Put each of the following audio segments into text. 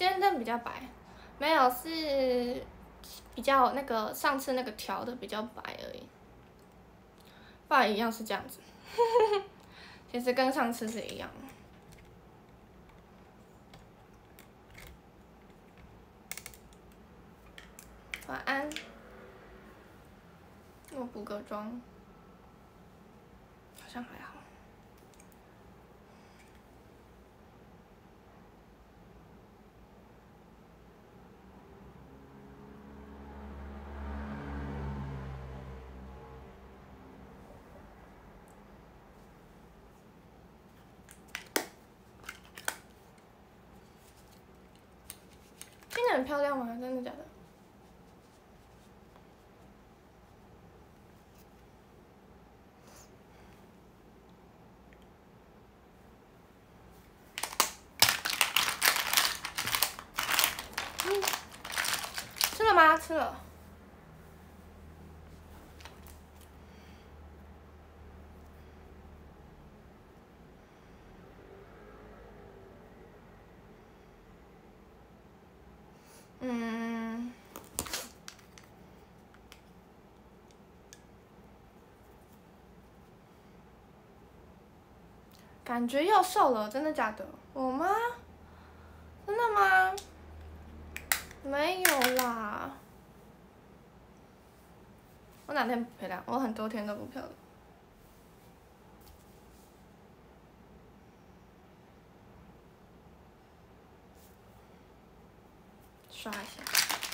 今天灯比较白，没有是比较那个上次那个调的比较白而已，不然一样是这样子。其实跟上次是一样的。晚安。我补个妆，好像还好。今天很漂亮吗？真的假的？吃了吗？吃了。感觉又瘦了，真的假的？我吗？真的吗？没有啦。我哪天不漂亮？我很多天都不漂亮。刷一下。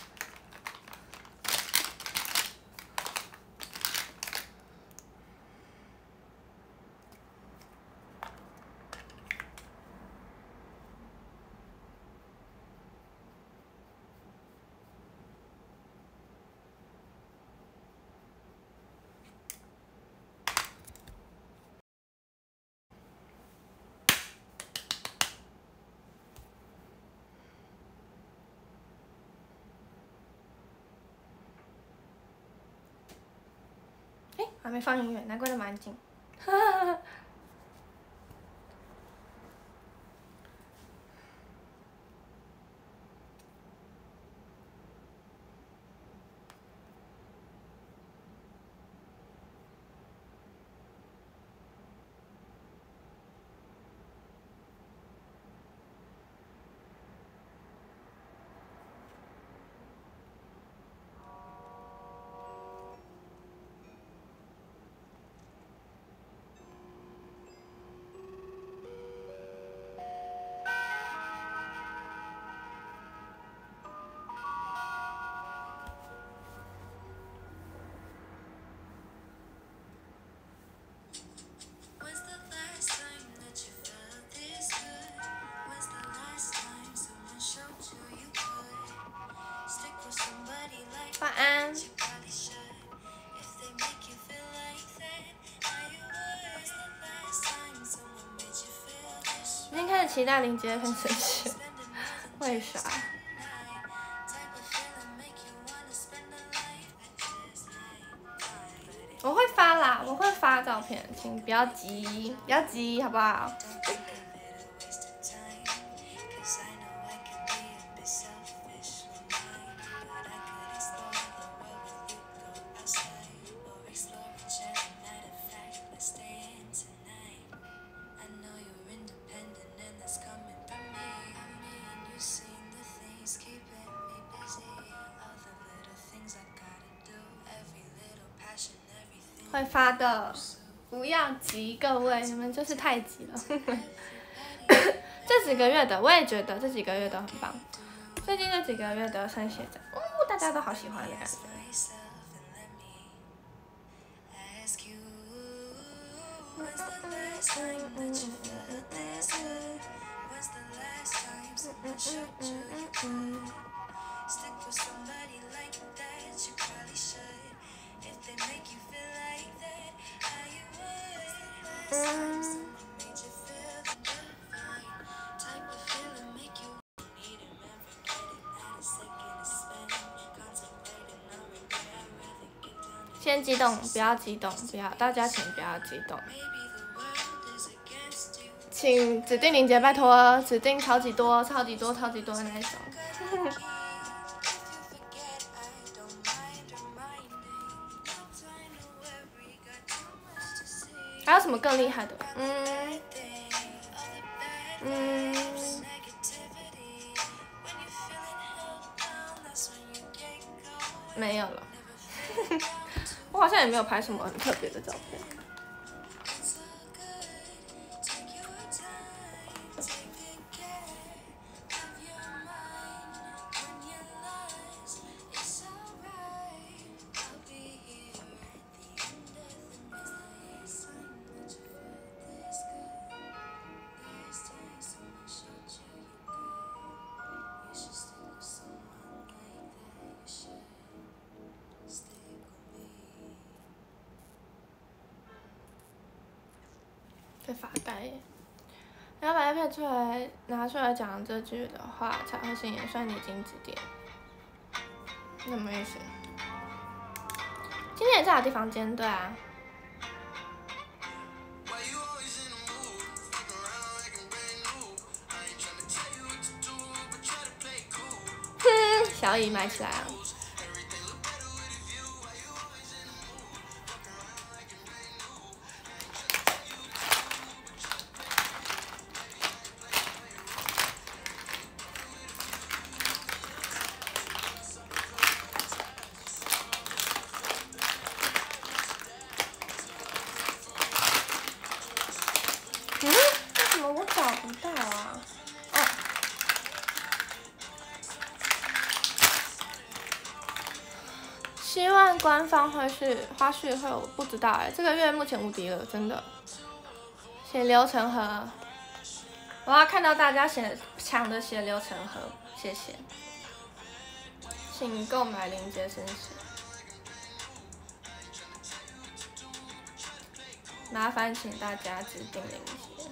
还没放音乐，难怪那么安静。晚安。今天开始期待林杰很生气，为啥？我会发啦，我会发照片，请不要急，不要急，好不好？会发的，不要急，各位，你们就是太急了。这几个月的，我也觉得这几个月都很棒。最近这几个月的生写真，大家都好喜欢的感觉。先激动，不要激动，不要，大家请不要激动。 请指定链接，拜托，指定超级多、超级多、超级多的那一种。还有什么更厉害的？没有了。我好像也没有拍什么很特别的照片。在发呆耶，然后把 iPad 拿出来讲这句的话，才会心也算你金指点。什么意思？今天也在我地方间，对啊。哼，小姨买起来啊！官方花絮会我不知道哎，这个月目前无敌了，真的。血流成河，我要看到大家抢的血流成河，谢谢。请购买临界生死，麻烦请大家指定临界。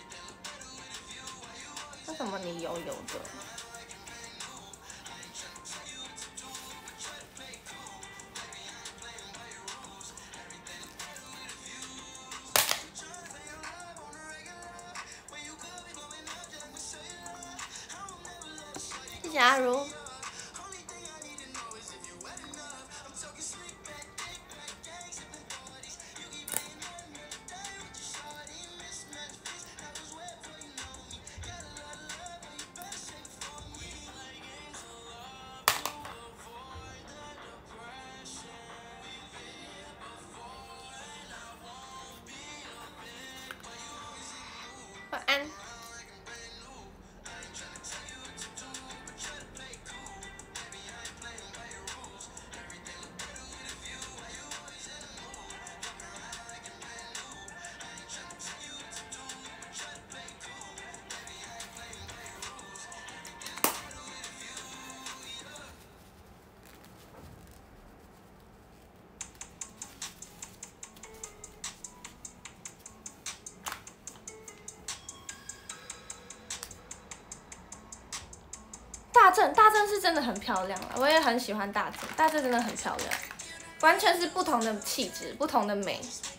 为什么你油油的？假如晚安。大正是真的很漂亮了，我也很喜欢大正真的很漂亮，完全是不同的气质，不同的美。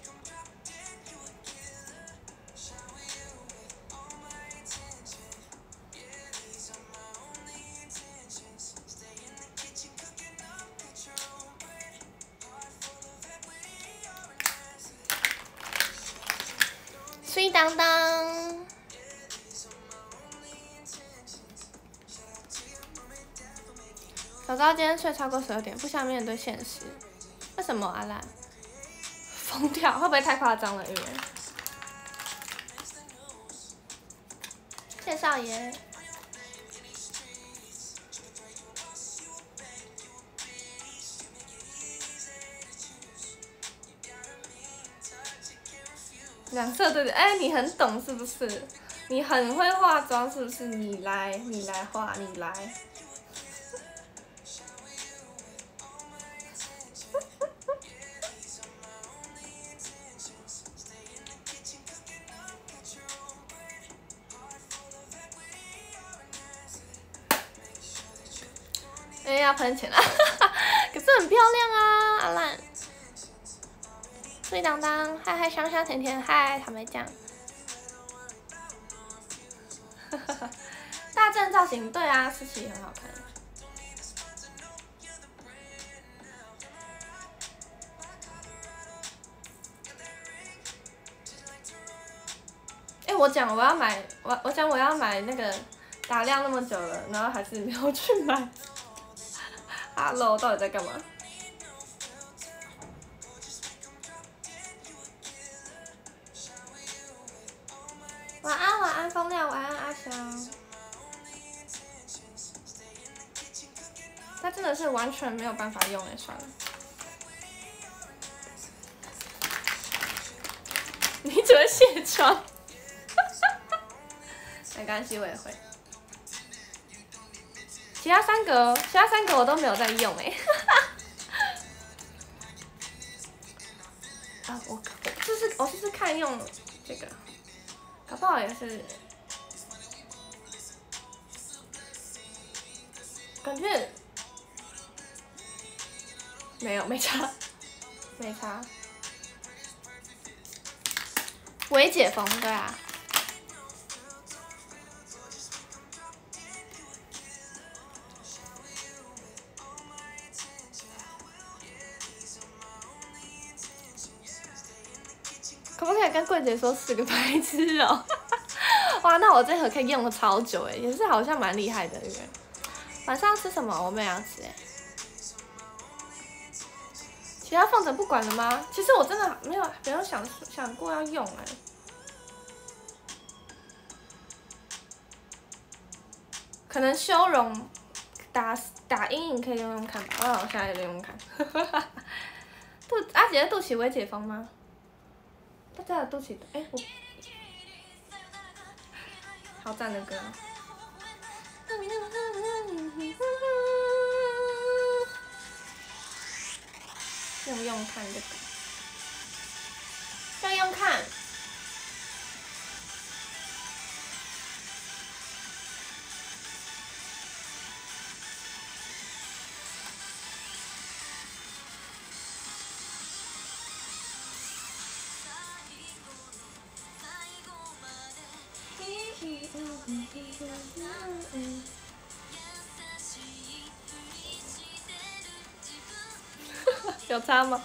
水当当。小高今天睡超过12点，不想面对现实。为什么阿兰？疯掉，会不会太夸张了？谢少爷。两色对的，哎，你很懂是不是？你很会化妆是不是？你来画，你来。要喷钱了，可是很漂亮啊，阿兰。水当当，嗨嗨香香甜甜，嗨草莓酱。 造型，对啊，思琪很好看。我讲我要买，我讲我要买那个打量那么久了，然后还是没有去买。Hello， 到底在干嘛？晚安，晚安，风亮，晚安，阿香。它真的是完全没有办法用哎，算了。你只会卸妆。没关系，我也会。其他三个我都没有在用哎。啊，我试试看用这个，搞不好也是。感觉没差，没差。微解封，对啊。可不可以跟柜姐说是个白痴哦？哇，那我这盒可以用了超久哎，也是好像蛮厉害的人。晚上要吃什么？我没有要吃哎。其他放着不管了吗？其实我真的没有想过要用哎。可能修容打阴影可以用用看吧，我现在用用看。阿姐的肚脐微解封吗？大家的肚脐，我好赞的歌。用用看这个，用用看。有差吗？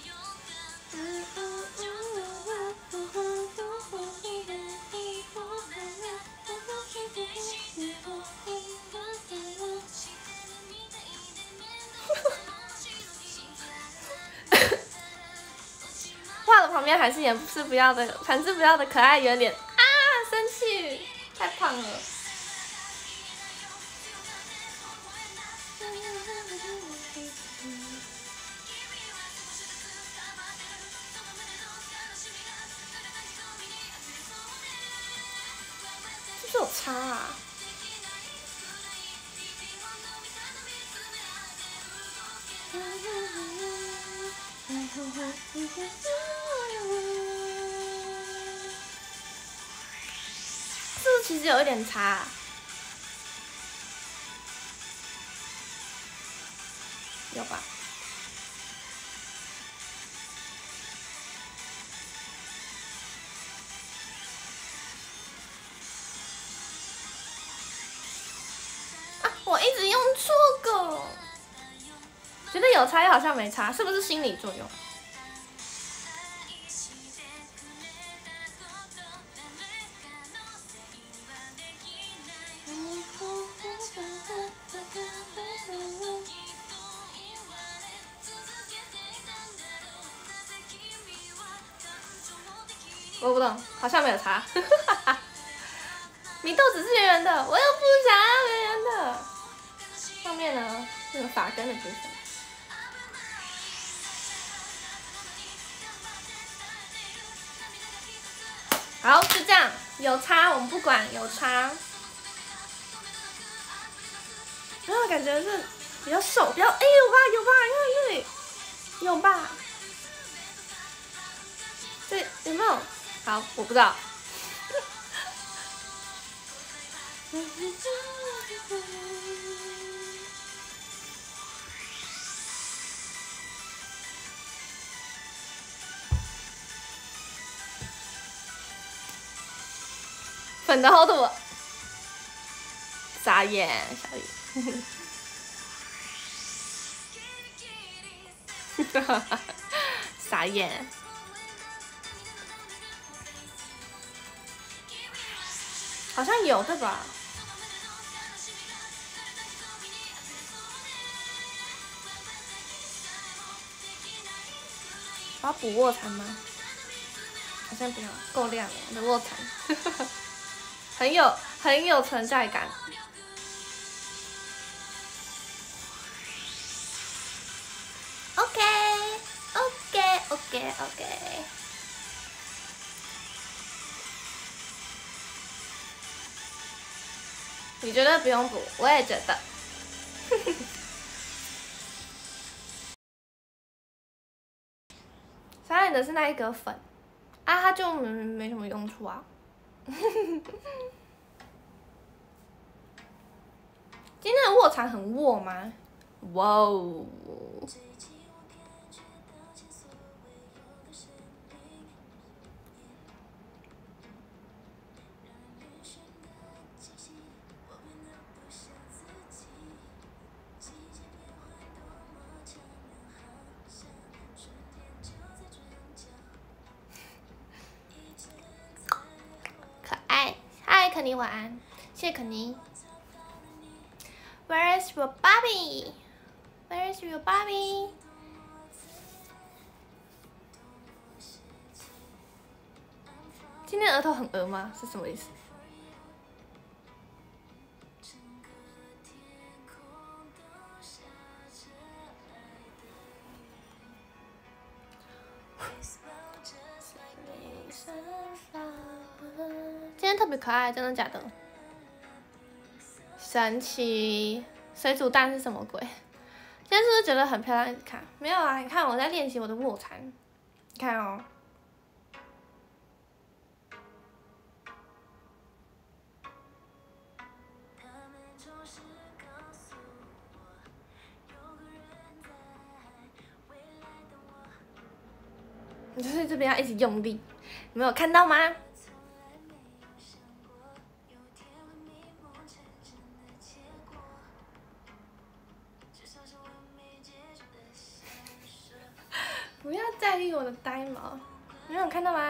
画了旁边还是颜值不要的可爱圆脸啊！生气，太胖了。是不是有差啊？是不是其实有一点差啊？有吧？啊，我一直用错个，觉得有差又好像没差，是不是心理作用？我不懂，好像没有差。你肚子是圆圆的，我又不想要圆圆的。上面呢，那个发根的部分。好，就这样，有差我们不管，有差。然后感觉是比较瘦，比较有吧，因为有吧。对，有没有？好，我不知道。粉的厚度傻眼，小雨。傻眼。好像有对吧？我要补卧蚕吗？好像不用，够亮了，我的卧蚕，很有存在感。OK OK OK OK。你觉得不用补？我也觉得。傻眼的是那一格粉啊，它就没什么用处啊。今天的卧蚕很卧吗？哇哦！可爱，嗨，肯尼晚安，谢谢肯尼。Where is your Bobby? Where is your Bobby? 今天额头很鹅吗？是什么意思？今天特别可爱，真的假的？神奇，水煮蛋是什么鬼？今天是不是觉得很漂亮？你看，没有啊？你看我在练习我的卧蚕，你看哦。你就是这边要一直用力，你没有看到吗？不要在意我的呆毛，没有看到吗？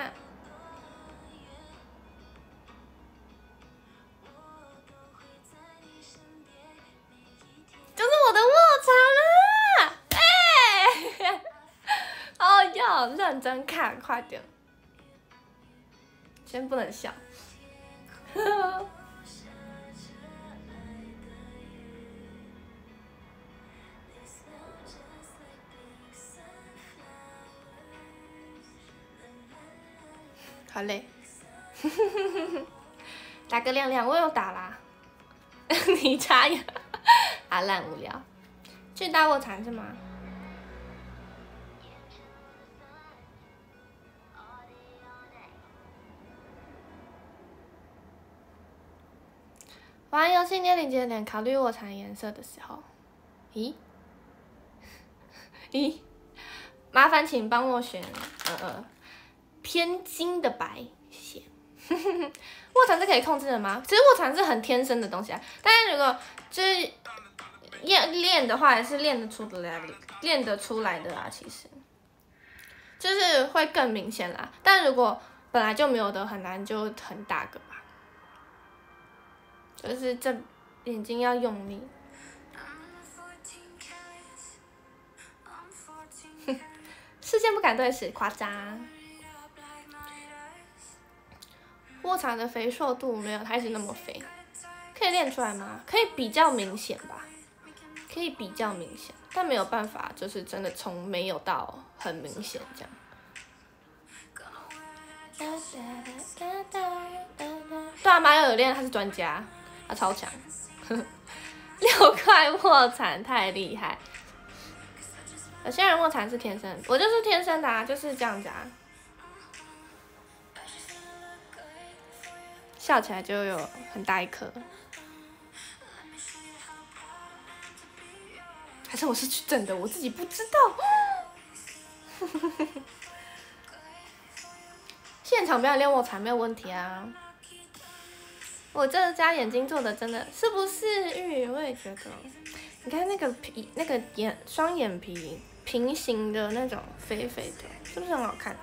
就是我的卧蚕啊！哎，哦，要认真看，快点。先不能笑。好累。打个亮亮，我有打啦。你插呀？啊，烂无聊。去打卧蚕是吗？玩游戏捏连接点，考虑卧蚕颜色的时候，咦？咦？麻烦请帮我选偏金的白，谢谢。卧蚕是可以控制的吗？其实卧蚕是很天生的东西啊，但是如果就是练的话，也是练得出来的啊。其实就是会更明显啦，但如果本来就没有的，很难就很大个吧。就是这眼睛要用力。视线不敢对视，夸张。卧蚕的肥硕度没有它一直那么肥，可以练出来吗？可以比较明显吧，可以比较明显，但没有办法，就是真的从没有到很明显这样。对啊，马友有练，他是专家，他超强。6块卧蚕太厉害。有些人卧蚕是天生，我就是天生的啊，就是这样子啊。笑起来就有很大一颗，还是我是去整的，我自己不知道。现场表演练卧蚕没有问题啊， 我这家眼睛做的真的是不是玉？我也觉得，你看那个皮，那个双眼皮平行的那种肥肥的，是不是很好看？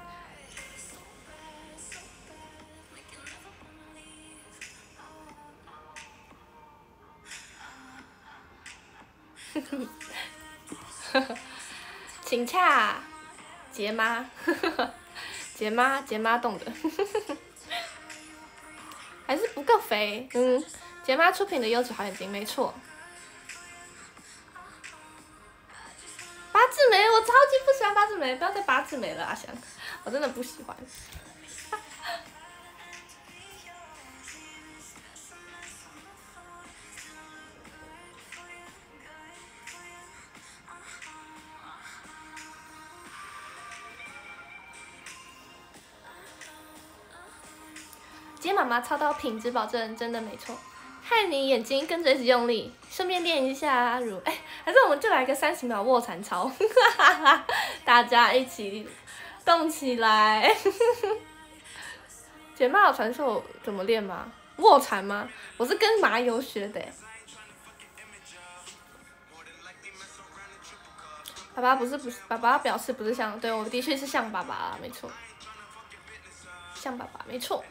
请洽杰妈，杰妈冻的，还是不够肥。杰妈出品的优质好眼睛，没错。八字眉，我超级不喜欢八字眉，不要再八字眉了，阿翔，我真的不喜欢。杰妈妈操刀品质保证，真的没错。害你眼睛跟着一起用力，顺便练一下乳。还是我们就来个30秒卧蚕操，大家一起动起来。姐妈有传授怎么练吗？卧蚕吗？我是跟麻油学的。爸爸不是，爸爸表示不是像，对我的确是像爸爸啦，没错，像爸爸没错。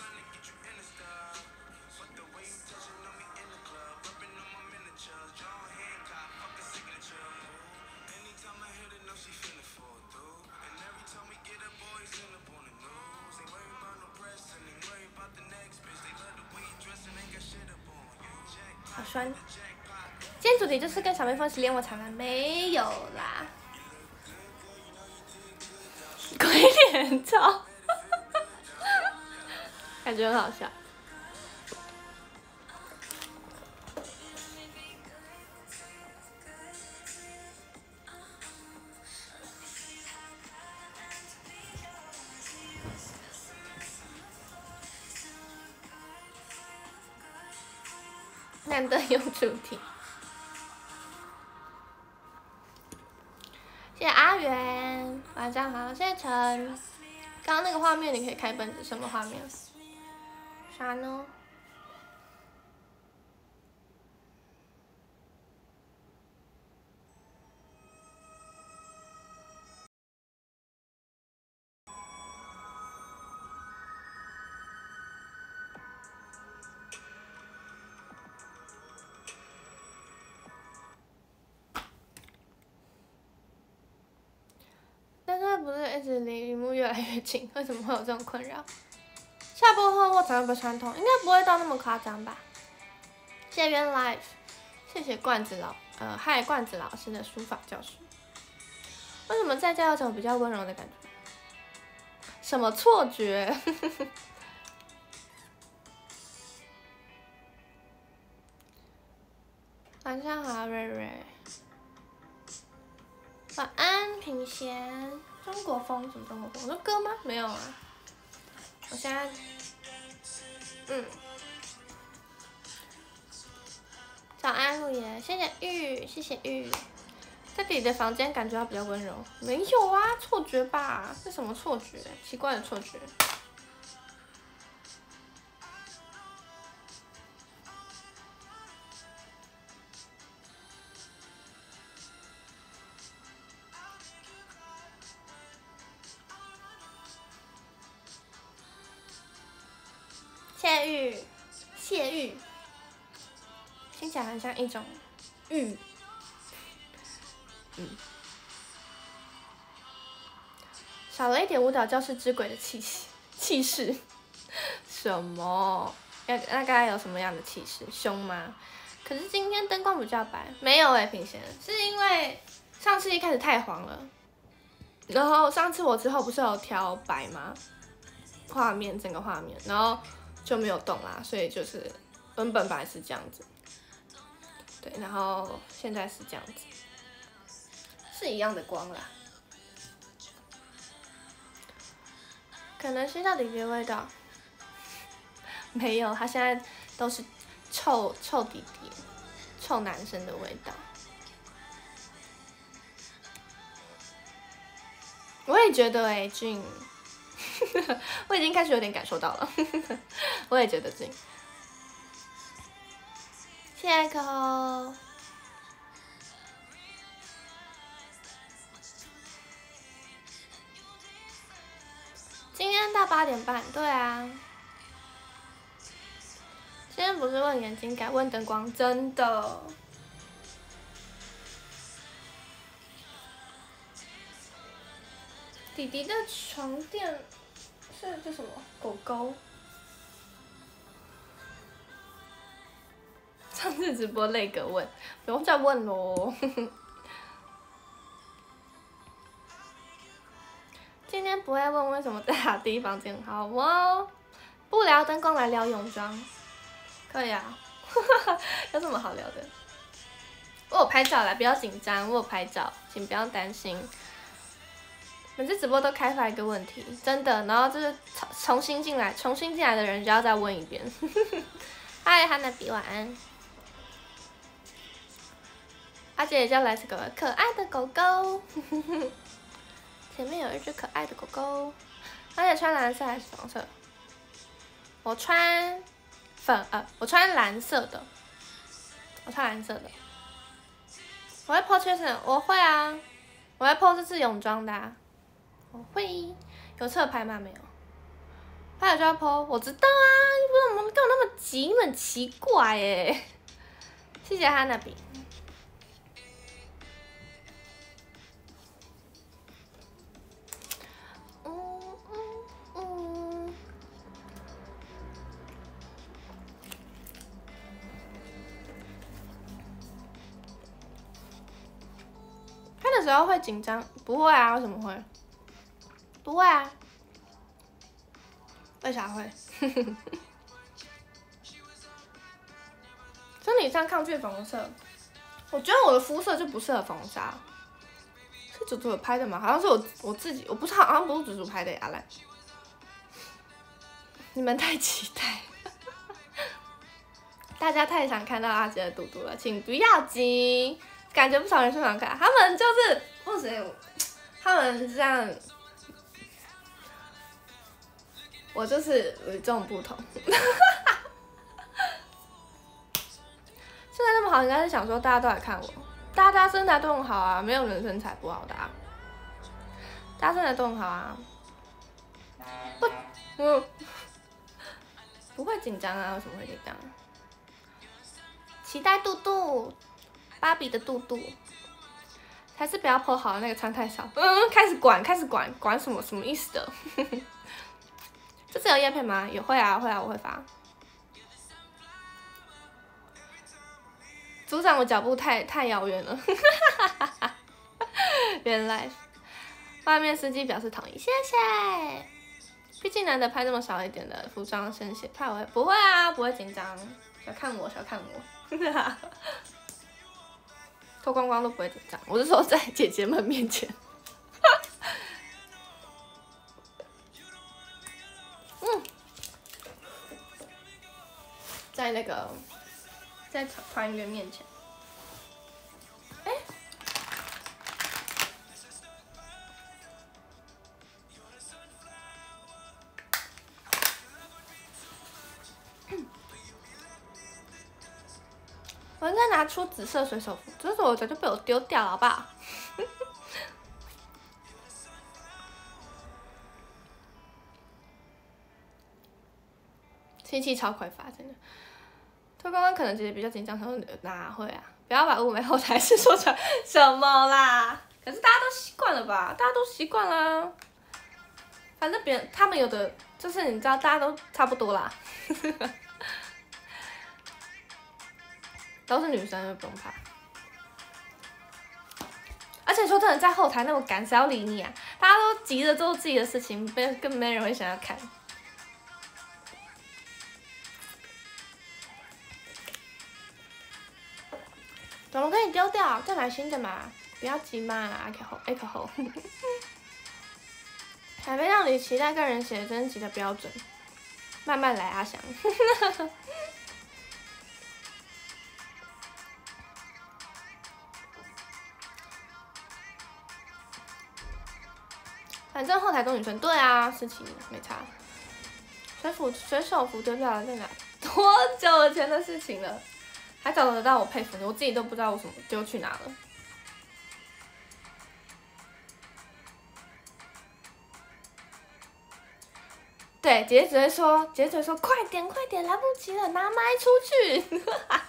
好酸。今天主题就是跟小妹分析练卧蚕吗？没有啦。鬼脸照，感觉很好笑。难得有主题。谢谢阿元，晚上好，谢谢陈。刚刚那个画面你可以开本子，什么画面？啥呢？但是不是一直离荧幕越来越近？为什么会有这种困扰？下播后卧蚕会不会酸痛？应该不会到那么夸张吧。谢谢原 life， 谢谢罐子嗨罐子老师的书法教学。为什么在家有种比较温柔的感觉？什么错觉？晚上好，瑞瑞。晚安，品贤。中国风什么中国风？我说歌吗？没有啊。我现在，早安，陆爷，谢谢玉，谢谢玉。在自己的房间感觉到比较温柔，没有啊，错觉吧？是什么错觉？奇怪的错觉。谢玉，谢玉，听起来很像一种玉。少了一点舞蹈教室之鬼的气势。什么？大概有什么样的气势？凶吗？可是今天灯光比较白，没有品贤，是因为上次一开始太黄了，然后上次我之后不是有调白吗？画面整个画面，然后就没有动啦，所以就是本来是这样子，对，然后现在是这样子，是一样的光啦。可能是到底别味道，没有，他现在都是臭弟弟、臭男生的味道。我也觉得俊，我已经开始有点感受到了，我也觉得俊。 谢谢可后。今天到8点半，对啊。今天不是问眼睛，改问灯光，真的。弟弟的床垫是叫什么？狗狗。上次直播那个问，不用再问喽。今天不会问为什么在他第一房间，好哦。不聊灯光，来聊泳装，可以啊。有什么好聊的？我有拍照啦，不要紧张，我有拍照，请不要担心。每次直播都开发一个问题，真的，然后就是重新进来的人就要再问一遍。嗨，哈娜比，晚安。阿姐也叫来这个可爱的狗狗，前面有一只可爱的狗狗。阿姐穿蓝色还是黄色？我穿我穿蓝色的，我穿蓝色的。我会 po 确实，我会啊，我会 po 这次泳装的啊。我会有侧拍吗？没有，拍了就要 po。我知道啊，你为什么干嘛那么急？你很奇怪耶。谢谢哈娜比。拍的时候会紧张？不会啊，为什么会？不会啊，为啥会？身体上抗拒粉红色，我觉得我的肤色就不适合粉红纱。是祖祖有拍的吗？好像是我自己，我不是好像不是祖祖拍的呀，来，你们太期待，大家太想看到阿杰的肚肚了，请不要急，感觉不少人是想看，他们就是不行，他们这样。我就是与众不同。现在那么好，应该是想说大家都来看我，大家身材都很好啊，没有人身材不好的啊，大家身材都很好啊。不会紧张啊，为什么会紧张？期待肚肚，芭比的肚肚，还是不要 po 好，那个穿太少。开始管什么意思的？这次有业配吗？有，会啊，我会发。组长，我脚步太遥远了。原来，外面司机表示同意，谢谢。毕竟难得拍这么少一点的服装生写，怕我会不会啊？不会紧张，小看我。脱光光都不会紧张，我是说在姐姐们面前。在那个，在团员面前，我应该拿出紫色水手服，这是我早就被我丢掉了，好不好？气超快发，真的。脱光光可能姐姐比较紧张，他说哪会啊？不要把雾眉后台是说出来什么啦？可是大家都习惯了吧？大家都习惯啦。反正别人他们有的就是你知道，大家都差不多啦。都是女生，不用怕。而且说真的，在后台那么赶，谁要理你啊？大家都急着做自己的事情，根本没人会想要看。怎么可以丢掉？再买新的嘛，不要急嘛，阿可后。海飞让你期待个人写真集的标准，慢慢来，阿翔。反正后台都女生，对啊，事情没差。水手服丢掉了在哪？多久前的事情了？ 还找得到，我佩服你，我自己都不知道我什么丢去哪了。对，姐姐只会说，姐姐只会说快点快点，来不及了，拿麦出去，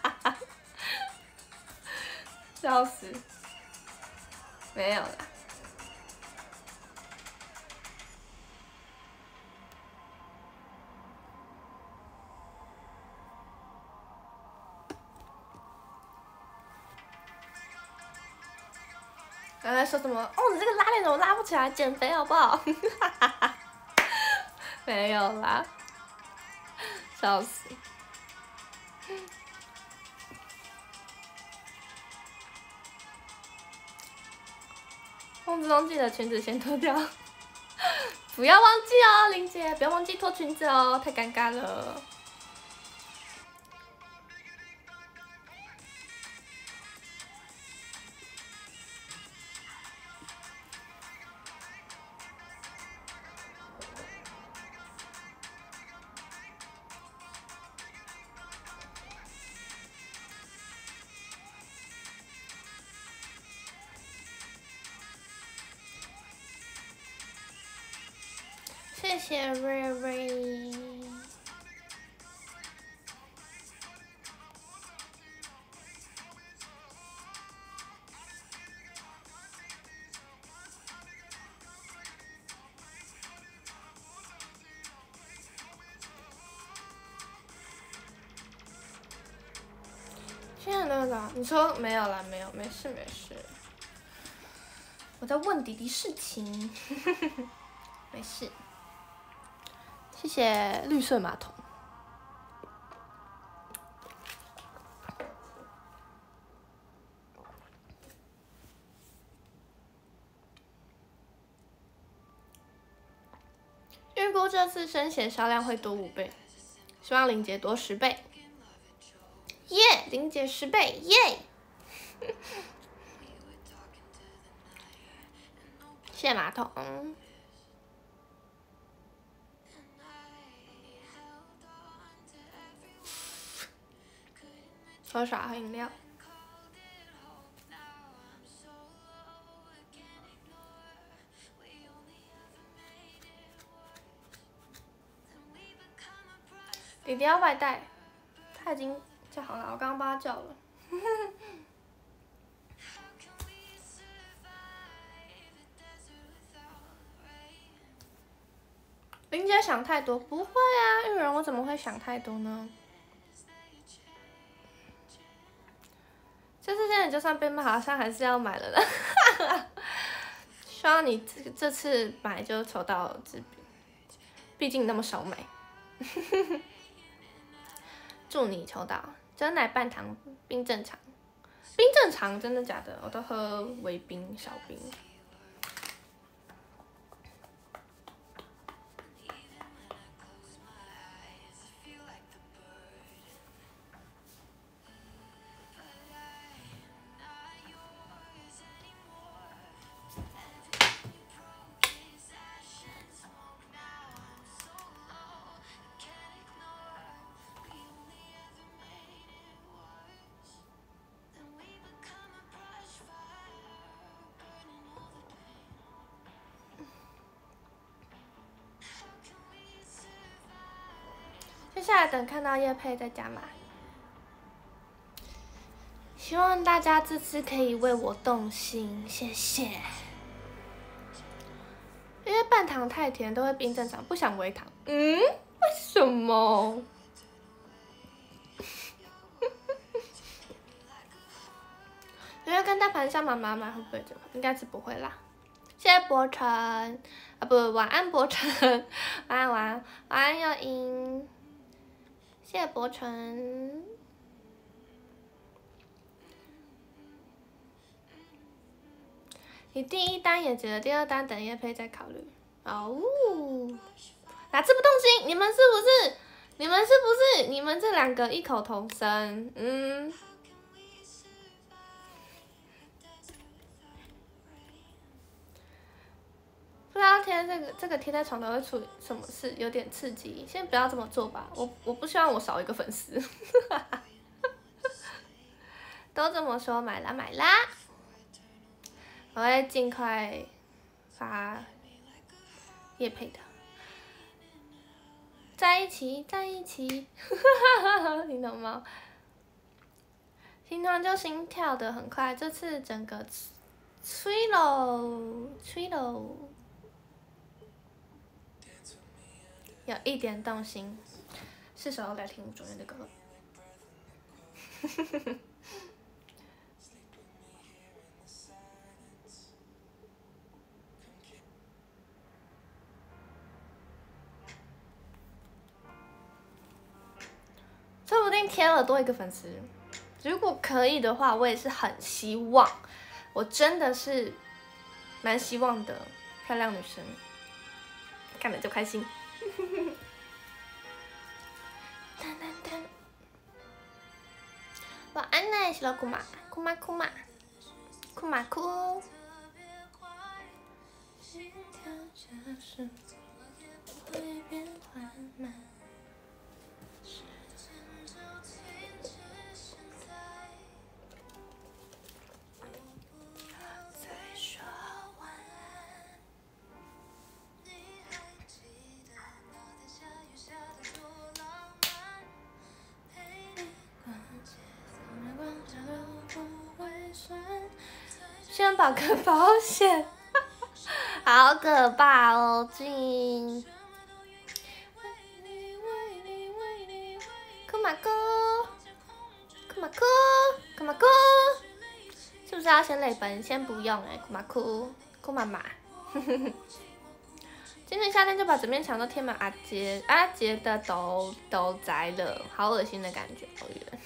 笑死，没有啦。刚才说什么？哦，你这个拉链怎么拉不起来？减肥好不好？没有啦，笑死。风之中记得裙子先脱掉，不要忘记哦，林姐，不要忘记脱裙子哦，太尴尬了。谢谢瑞瑞。现在都有，你说没有啦，没有，没事没事。我在问弟弟事情，没事。谢谢绿色马桶。预估这次生写销量会多5倍，希望林姐多10倍。耶，林姐10倍，耶！谢谢马桶。喝啥？喝饮料。弟弟要外带，他已经叫好了，我刚刚帮他叫了。林姐想太多，不会啊，玉人我怎么会想太多呢？这次真的就算被骂，好像还是要买了的。希望你这次买就抽到纸币，毕竟那么少买。祝你抽到真奶半糖冰正常，冰正常真的假的？我都喝微冰、小冰。接下来等看到业配再加码。希望大家这次可以为我动心，谢谢。因为半糖太甜都会冰正常，不想微糖。为什么？因为跟大盘上妈妈买会不会这个？应该是不会啦。谢谢博成，啊不，晚安博成，晚安晚安晚安耀英。谢谢博成。你第一单也结了，第二单等业配再考虑。哦，哪次不动心？你们是不是？你们是不是？你们这2个异口同声，不知道贴这个贴在床头会出什么事，有点刺激。先不要这么做吧，我不希望我少一个粉丝。 都这么说，买啦买啦！我会尽快发业配的。在一起，在一起，你懂吗？平常就心跳的很快，这次整个吹喽，吹喽，有一点动心，是时候来听昨天的歌了。说不定贴了多一个粉丝，如果可以的话，我也是很希望，我真的是蛮希望的，漂亮女生，看了就开心。晚安呢，小老姑妈，哭嘛哭嘛，哭嘛哭。先保个保险，好可怕哦，静。哭嘛哭，哭嘛哭，哭嘛哭，是不是要先累本？先不用哭嘛哭，哭嘛嘛。今年夏天就把整面墙都贴满阿杰的都宅了，好恶心的感觉，好远。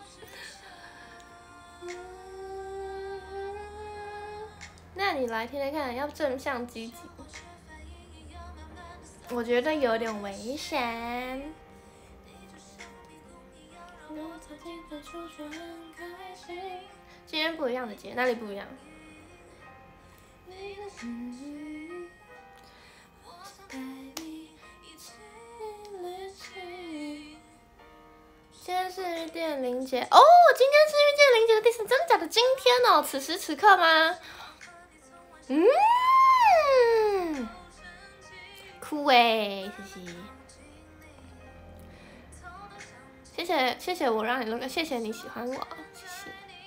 那你来听听看，要正向积极。我觉得有点危险。今天不一样的节，哪里不一样？今天是遇见林姐哦，今天是遇见林姐的第3，真的假的？今天哦，此时此刻吗？酷哎，谢谢我让你录个，谢谢你喜欢我，谢谢。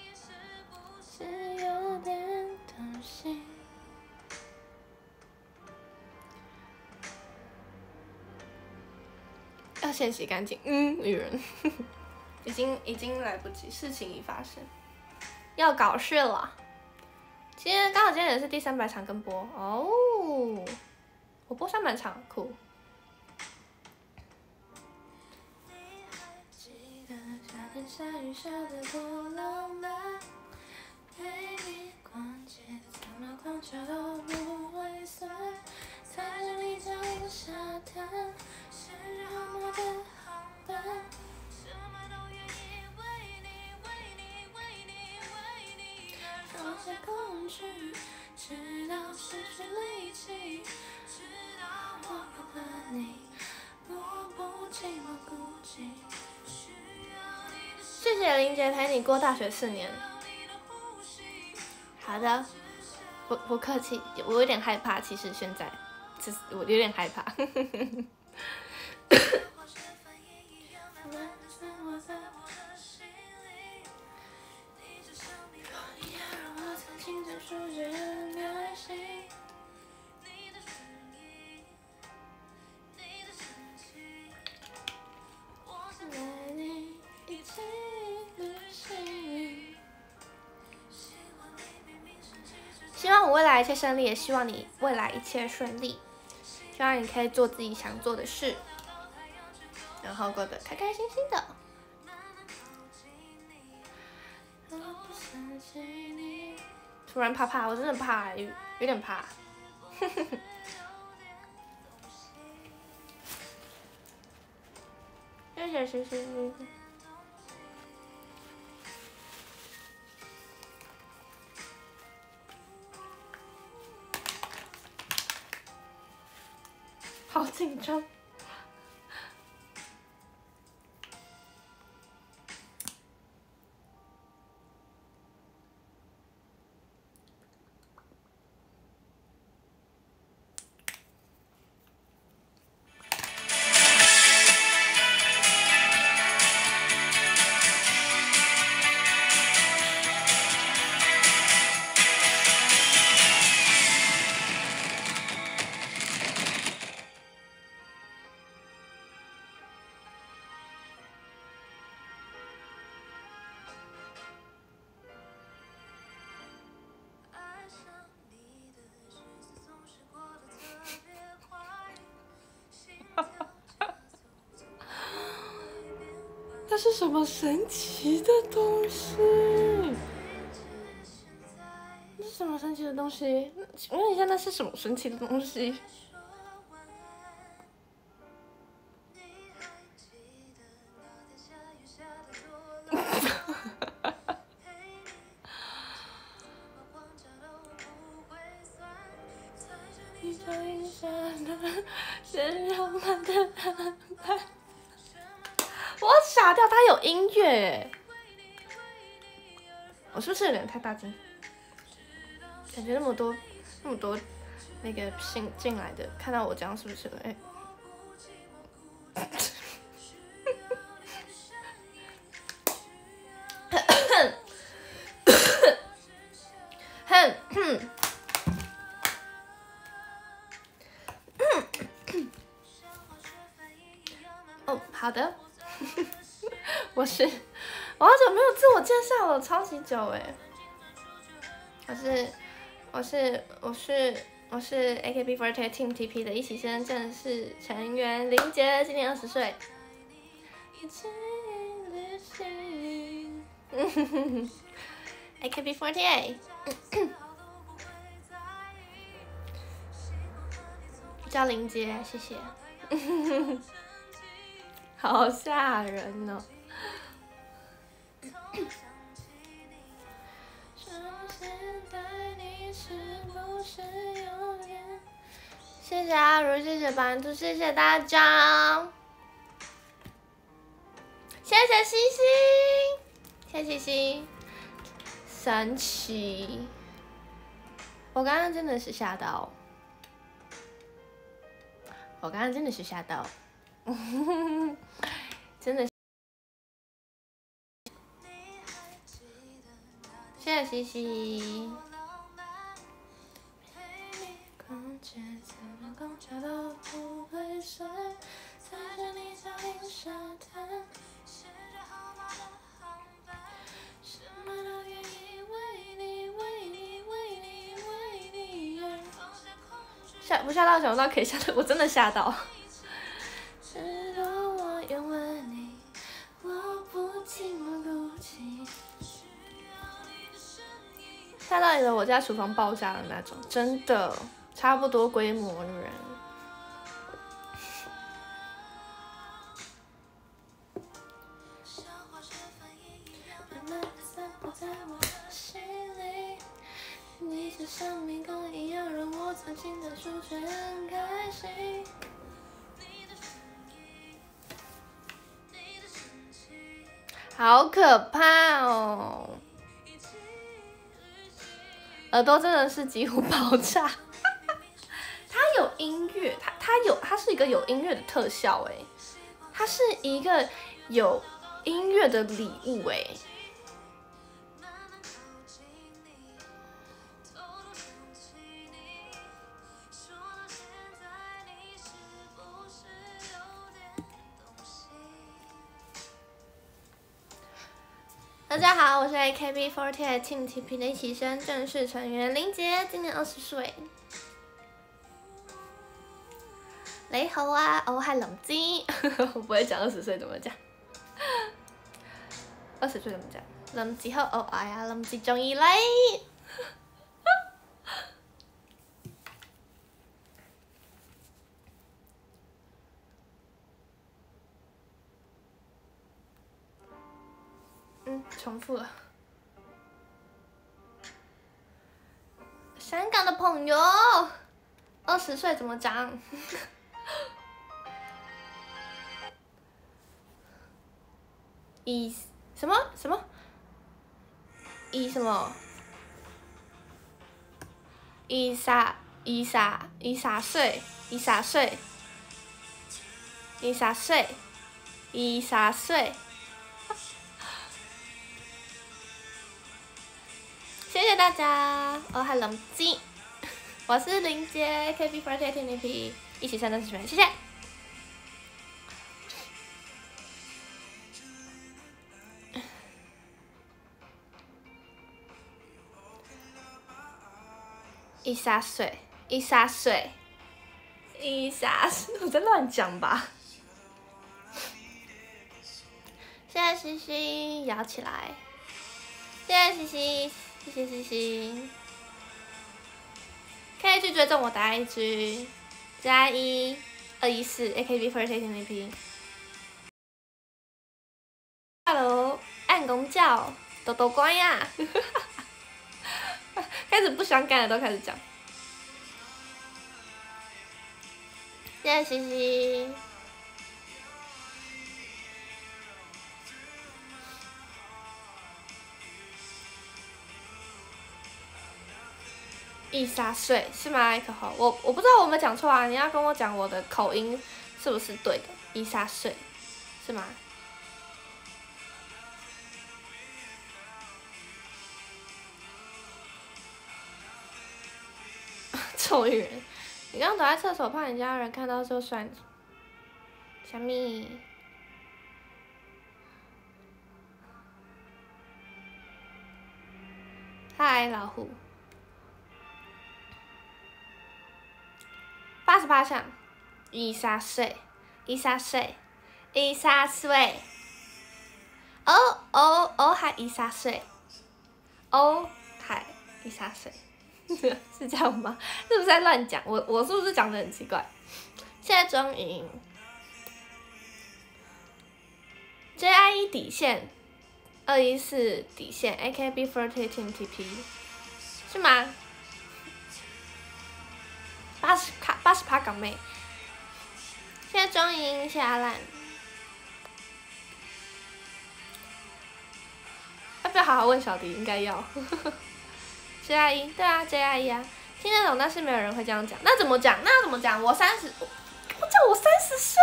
要先洗干净，女人，已经来不及，事情已发生，要搞事了。今天也是第300场跟播哦，我播300场，酷。下雨下得多浪漫，陪你逛街，3秒光脚都不会酸，踩着你脚一个沙滩，是好梦的航班，什么都愿意为你，放下恐惧，直到失去力气，直到我有了你，我不寂寞孤寂。谢谢林杰陪你过大学4年。好的，不客气，我有点害怕，其实现在，我有点害怕。希望我未来一切顺利，也希望你未来一切顺利。希望你可以做自己想做的事，然后过得开开心心的。突然怕怕，我真的怕，有点怕。谢谢。好紧张。 那是什么神奇的东西？那是什么神奇的东西？请问一下，那是什么神奇的东西？我傻掉，它有音乐耶！我是不是有点太大声？感觉那么多那个进来的，看到我这样是不是？哎、哦，好的。我好久没有自我介绍了，超级久哎。我是 AKB48 Team TP 的一起生正式成员林杰，今年20岁。AKB48 叫林杰，谢谢。好吓人哦！谢谢阿如，谢谢班主，谢谢大家，谢谢星星，谢谢星星，神奇！我刚刚真的是吓到，真的。谢谢西西。不吓到想到可以吓到，我真的吓到。吓到以为我家厨房爆炸的那种，真的差不多规模的人。好可怕哦！耳朵真的是几乎爆炸。它有音乐，它是一个有音乐的特效哎，它是一个有音乐的礼物哎。大家好，我是 AKB48 Team TP 的一起生正式成员林杰，今年20岁。你好啊，我係林芝。我不會講20歲怎麼講？20歲怎麼講？林芝好可愛啊，林芝中意你。重复了。香港的朋友，20岁怎么讲？以什么？以啥岁？谢谢大家，我係林芝，我是林杰 ，AKB48 Team TP 一起上正式成员，谢谢。13岁，我在乱讲吧。谢谢西西，摇起来！谢谢西西，谢谢西西。可以去追踪我的 IG， 加1214 AKB48TP。Hello， 按公叫，豆豆乖呀！开始不相干的都开始讲。谢谢西西。1杀碎是吗？艾可豪，我不知道我有没有讲错啊，你要跟我讲我的口音是不是对的？1杀碎是吗？臭女人，你刚刚躲在厕所，怕你家人看到就算。小咪，嗨，老虎。88项，1杀碎，1杀碎，1杀碎。哦还1杀碎，哦还1杀碎，是这样吗？是不是在乱讲？我是不是讲的很奇怪？谢谢钟颖 ，JIE 底线，214底线 ，AKB48TP 是吗？80%港妹，谢谢钟颖，谢谢阿烂。要不要好好问小迪？应该要。JIE 对啊 ，JIE 啊，听得懂，但是没有人会这样讲。那怎么讲？那怎么讲？我叫我30岁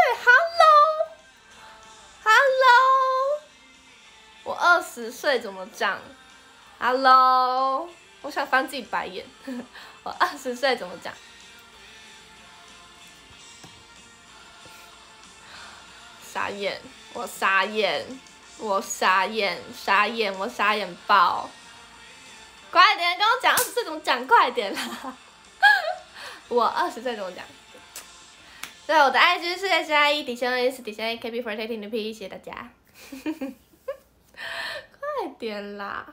，Hello，我20岁怎么讲 ？Hello， 我想翻自己白眼。我20岁怎么讲？傻眼，我傻眼，我傻眼，傻眼，我傻眼爆！快点跟我讲20岁怎么讲，快点啦！我20岁怎么讲？对，我的 IG 是 JIE 底线214底线 AKB48TP， 谢谢大家。快点啦！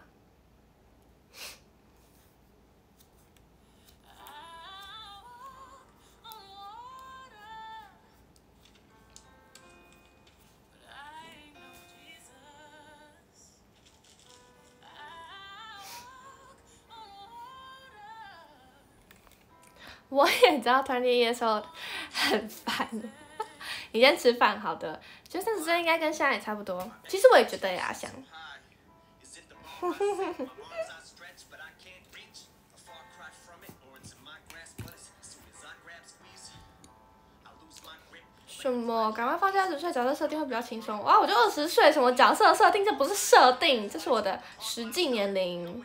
我也知道团体的时候很烦。你先吃饭，好的。觉得30岁应该跟现在也差不多。其实我也觉得呀，想。什么？赶快放下20岁，角色设定会比较轻松。哇，我就20岁，什么角色设定？这不是设定，这是我的实际年龄。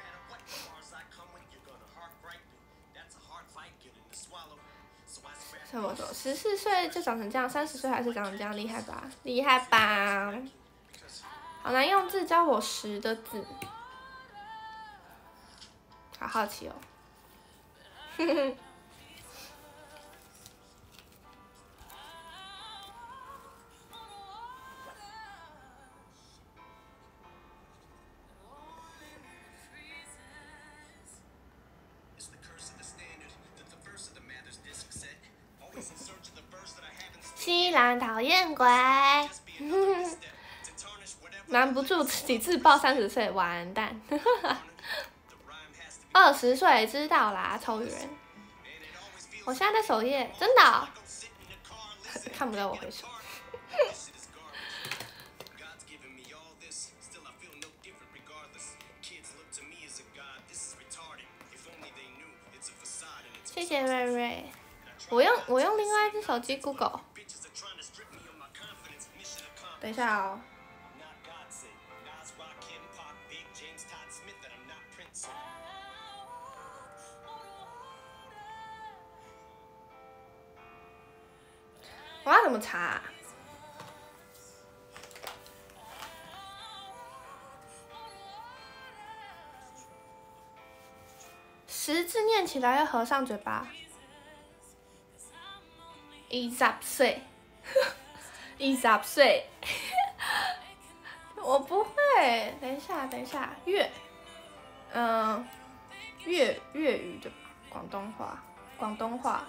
差不多，14岁就长成这样，30岁还是长成这样，厉害吧？厉害吧？好难用字，教我10的字。好好奇哦。西兰讨厌鬼，瞒不住几次报30岁，完蛋。20岁知道啦，臭人。我现在在首页，真的、哦，看不到我回首。谢谢瑞瑞，我用另外一只手机 Google。等一下哦。我要怎么查、啊？10字念起来要合上嘴巴。20岁，20岁。 我不会。等一下，粤语的吧，广东话。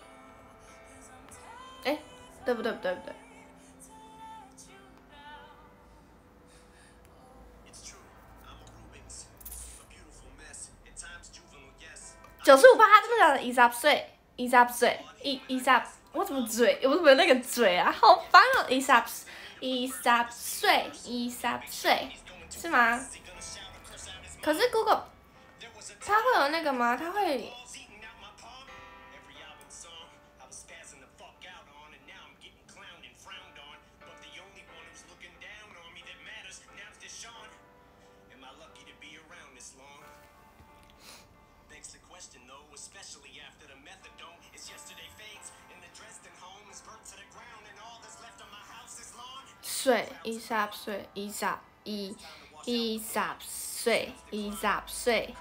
哎，对不对？95%，他真的讲了20岁，我怎么嘴？我怎么有那个嘴啊？好烦哦！20岁是吗？可是 Google 它会有那个吗？它会。歲20歲20歲。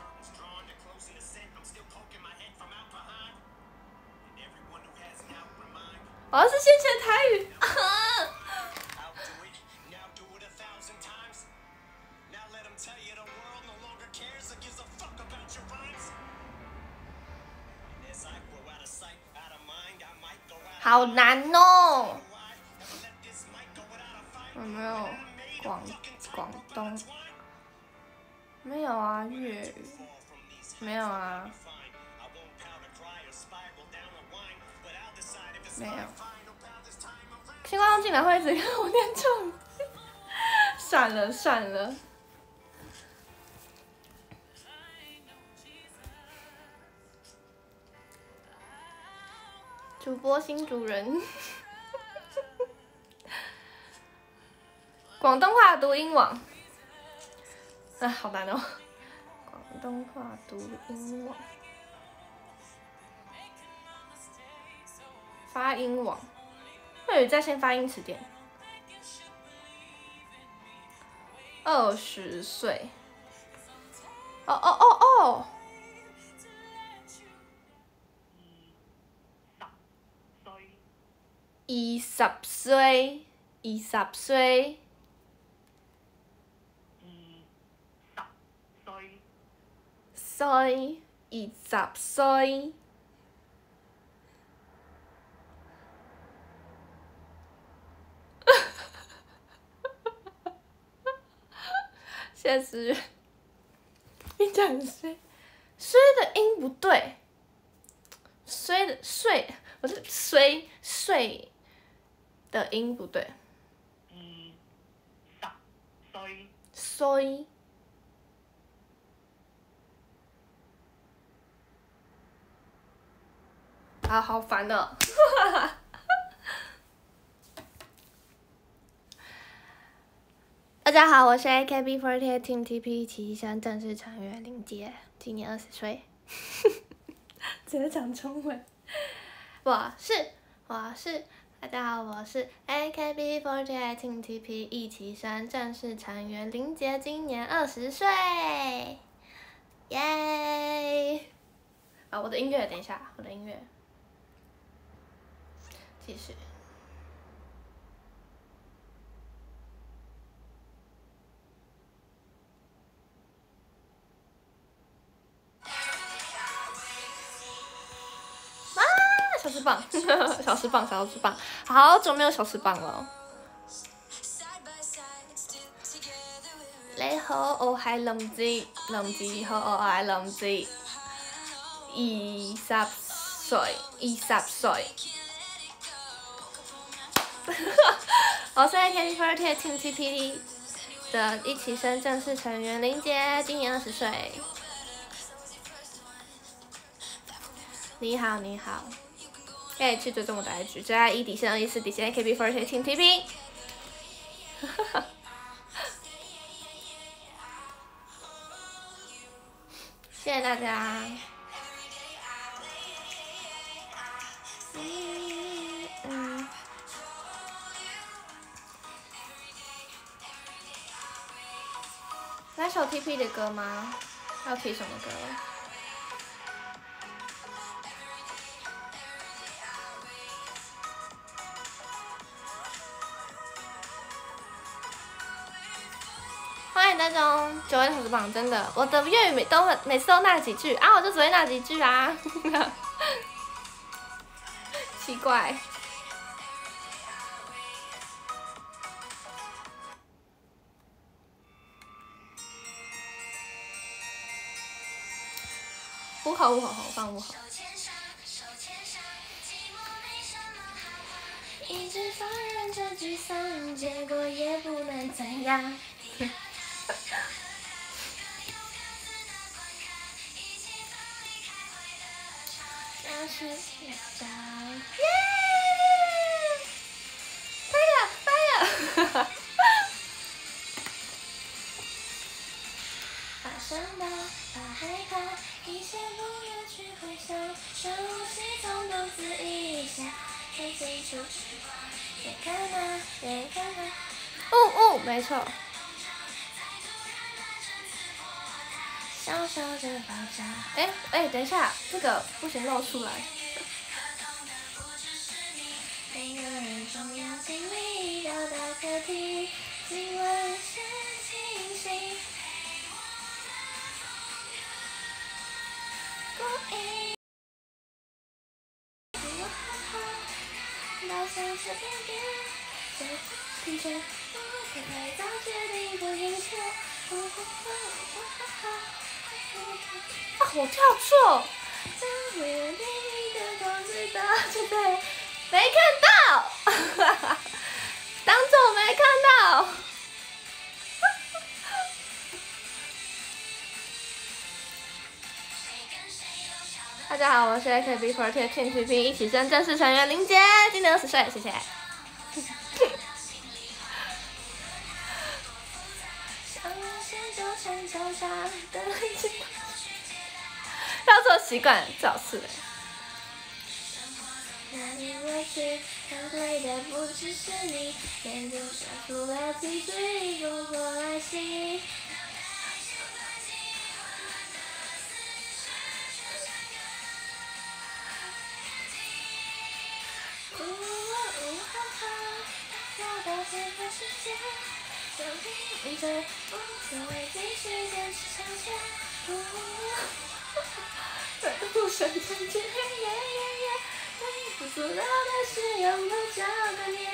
我是先学台语。好难哦！有没有广东？没有啊，粤语没有啊，没有。新观众进来会一直看我念错，算了。主播新主人。广东话读音网，好难哦！广东话读音网，发音网，粤语在线发音词典。20岁。哦。20歲。20歲。谢思远，你讲衰的音不对，我是睡的音不对。衰。啊，好烦哦！大家好，我是 AKB48 Team TP 齐生正式成员林杰，今年20岁。直接讲中文。我是，大家好，我是 AKB48 Team TP 一起生正式成员林杰，今年20岁，耶！我的音乐，等一下，我的音乐，继续。小翅膀，小翅膀，好久没有小翅膀了。你好，我係林志好，我係林志，20歲。我是 AKB48 Team TP 的一起生正式成员林杰，今年20岁。你好。可以去追踪我的 IG， JI1底线214底线 AKB48 Team TP。谢谢大家。来首 TP 的歌吗？要听什么歌？ 分钟，9位很棒，真的，我的粤语每次都那几句啊，我就只会那几句啊，奇怪。乌吼乌吼吼，放乌吼。一直放任着沮丧，结果也不能怎样。那是一张耶！拍了！发生的，怕害怕，一切不愿去回想，深呼吸，从独自一下，最清楚。别看那，别看那。没错。小小的爆炸。等一下，这个不行露出来。每个人重要经历表达课题，今晚是清醒。过瘾。到像是边边，就听见我太早决定不迎接。我跳错。没看到，当作我没看到。大家好，我是 AKB48 Team TP 一起升正式成员林杰，今年20岁，谢谢。要做习惯，最好是的。哪里委屈，看对的不只是你，眼睛说出了几句工作来袭。要到最后世界，就凭着我只会继续坚持向前。不想再见，微不足道的事用不着挂念。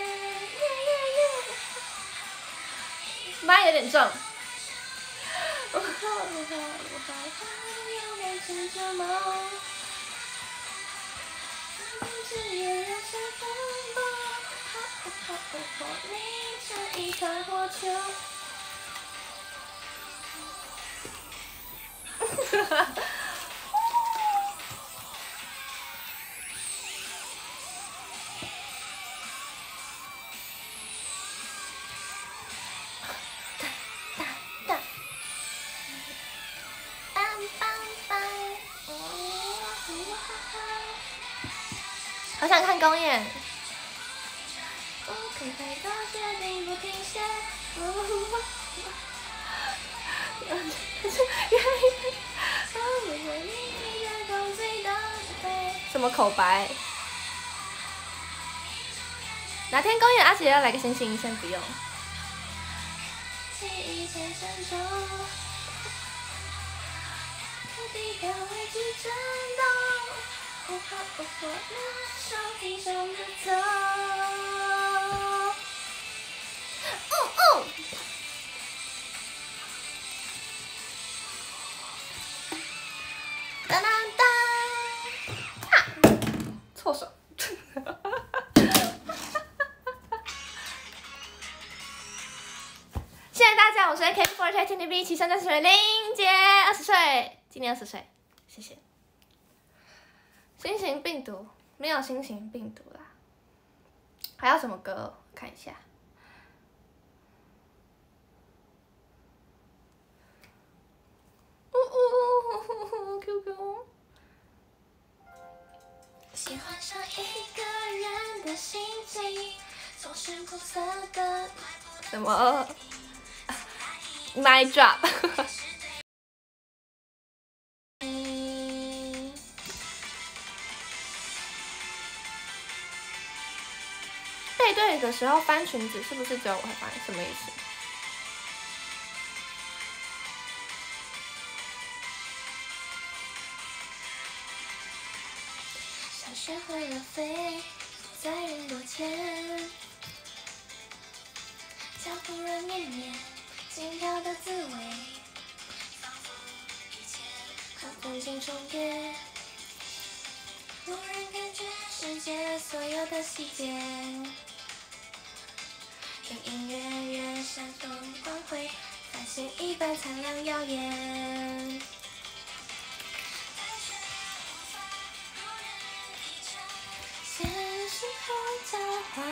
麦有点重。我害怕有点成旧梦，只愿燃烧风波，你成一团火球。好想看公演。什么口白？哪天公演阿姐要来个星星，先不用。当当当！啊，错手。谢谢大家，我是 AKB48 Team TP 一起升正式成员林杰，20岁，今年20岁，谢谢。新型病毒没有新型病毒啦，还有什么歌？看一下。QQ。喜欢上一个人的心情，总是苦涩的。什么 ？My drop。背对的时候翻裙子，是不是只有我会翻？什么意思？ 才学会了飞，在人多间，脚步软绵绵，轻飘的滋味，和曾经重叠，蓦然感觉世界所有的细节，听音乐越闪动光辉，发现一般灿烂耀眼。现实和交换，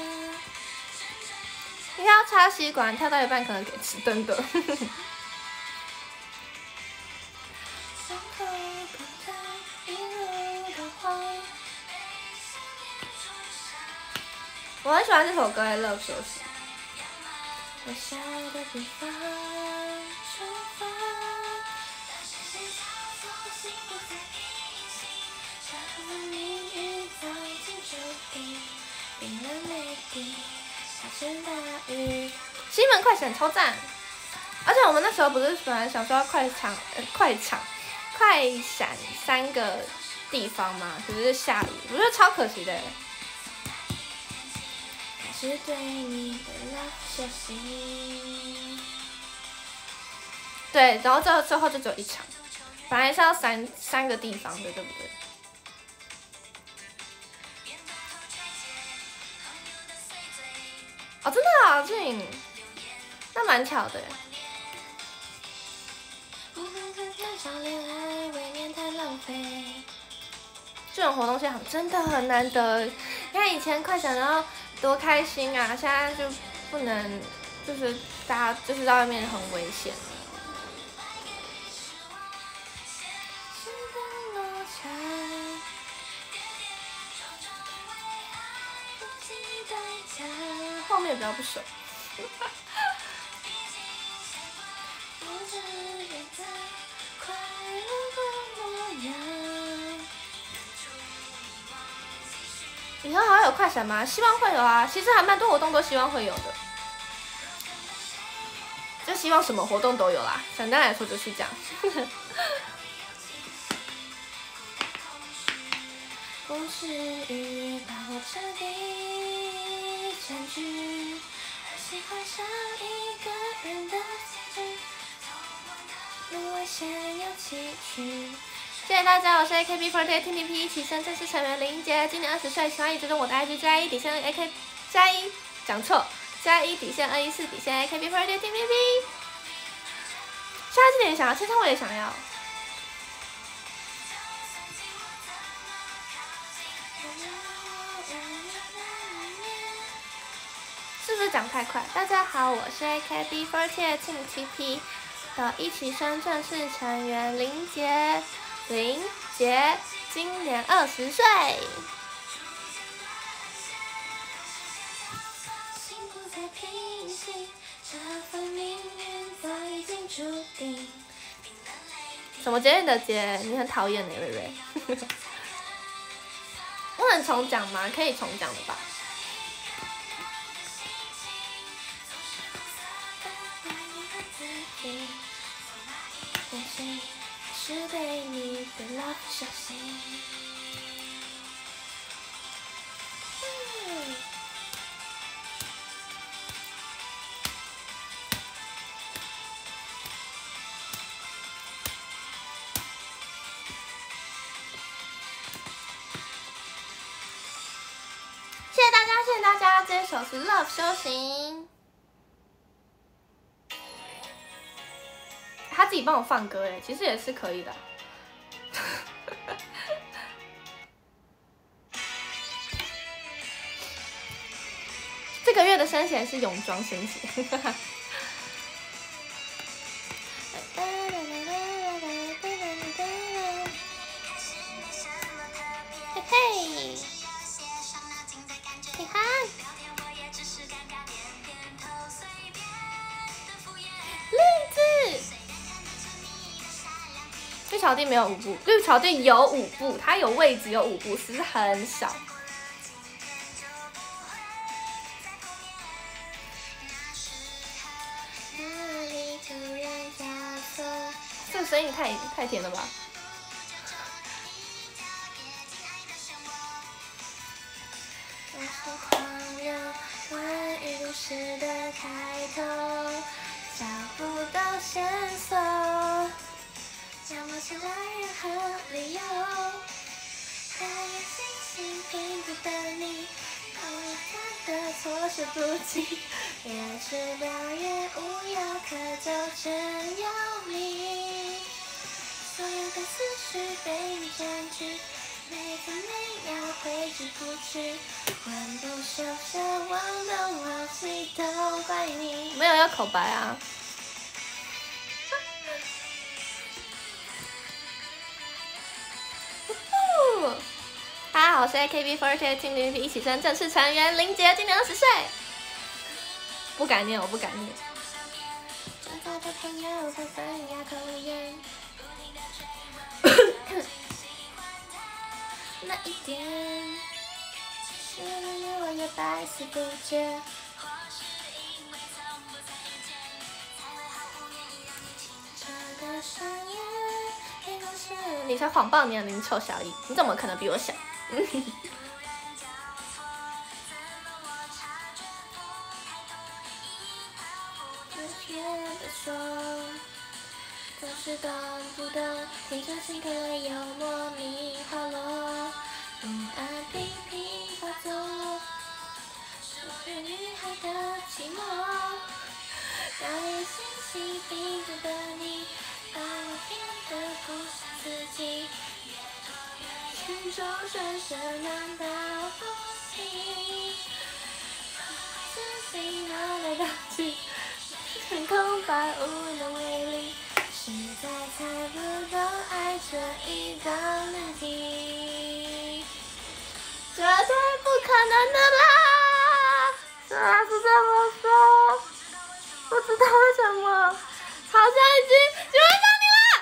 你要插吸管，跳到一半可能给吃灯的。我很喜欢这首歌《Love 休息》。我笑的地方出发，幸福在平行，这份命运早已经注定，冰冷泪滴，下成大雨。西门快闪超赞！而且我们那时候不是本来想说要快闪3个地方嘛，可是下雨，我觉得超可惜的。是对你的 love 休息。对，然后最后就只有1场，本来是要三个地方的，对不对？哦，真的啊，俊，那蛮巧的。这种活动现场真的很难得，你看以前快闪然后多开心啊，现在就不能，就是大家就是在外面很危险。后面比较不熟。以后还会有快闪吗？希望会有啊，其实还蛮多活动都希望会有的，就希望什么活动都有啦。简单来说就是这样。故事与把我彻底占据，喜欢上一个人的结局，不危险又崎岖。谢谢大家，我是 AKB48 TPP 一起升正式成员林杰，今年20岁，喜欢一直跟我的 IG 加1底线 AK 加1，讲错加1底线214底线 AKB48 TPP。下一季也想要，签唱会也想要。是不是讲太快？大家好，我是 AKB48 TPP 的一起升正式成员林杰。林杰今年20岁。什么节日的节？你很讨厌呢，瑞瑞。不能重讲吗？可以重讲的吧。是对你的 love 休息。谢谢大家，谢谢大家，这首是 Love 修行。他自己帮我放歌哎，其实也是可以的。这个月的生写是泳装生写。嘿嘿，你好。栗子。绿草地没有5步，绿草地有5步，它有位置有5步，只是很少。这个声音太甜了吧！ 狂热关于故事的开头，找不到线索，让我期待任何理由。看着星星拼图的你，他的措手不及，热血表演无药可救，真要命。所有的思绪被你占据。每分每秒挥之不去，魂不守舍，忘东忘西都怪你。没有要口白啊。大家好，我是 AKB48 Team TP 一起升正式成员林杰，今年20岁。不敢念，我不敢念。最好的朋友在分牙口言。那一点，是你我也百思不解。你才谎报年龄，臭小姨，你怎么可能比我小？总是懂不懂，你这心可能幽默迷滑落，不安频频发作，是女孩的寂寞。让你细细品着的你，把我变得不像自己，心中深深暖到不行，自己哪来的气？空白无能为力。实在猜不懂爱这一道难题，绝对不可能的啦！虽然是这么说，不知道为什么，好像已经喜欢上你了。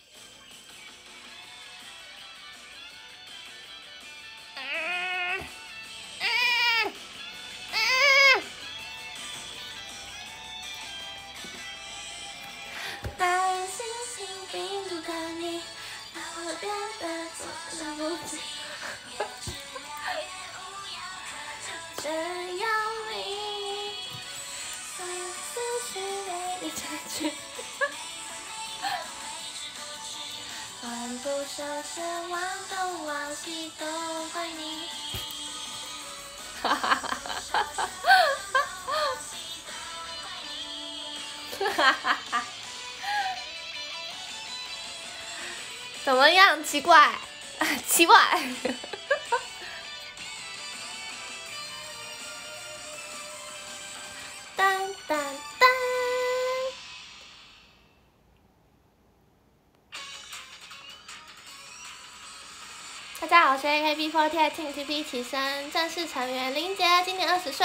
担心心病毒的你，把我变得措手不及，真要命，所有思绪被你占据，魂不守舍，忘东忘西都怪你。哈哈哈哈哈哈哈哈！怎么样？奇怪，奇怪。当当当！大家好，我是 AKB48 Team TP 一起升正式成员林杰，今年20岁。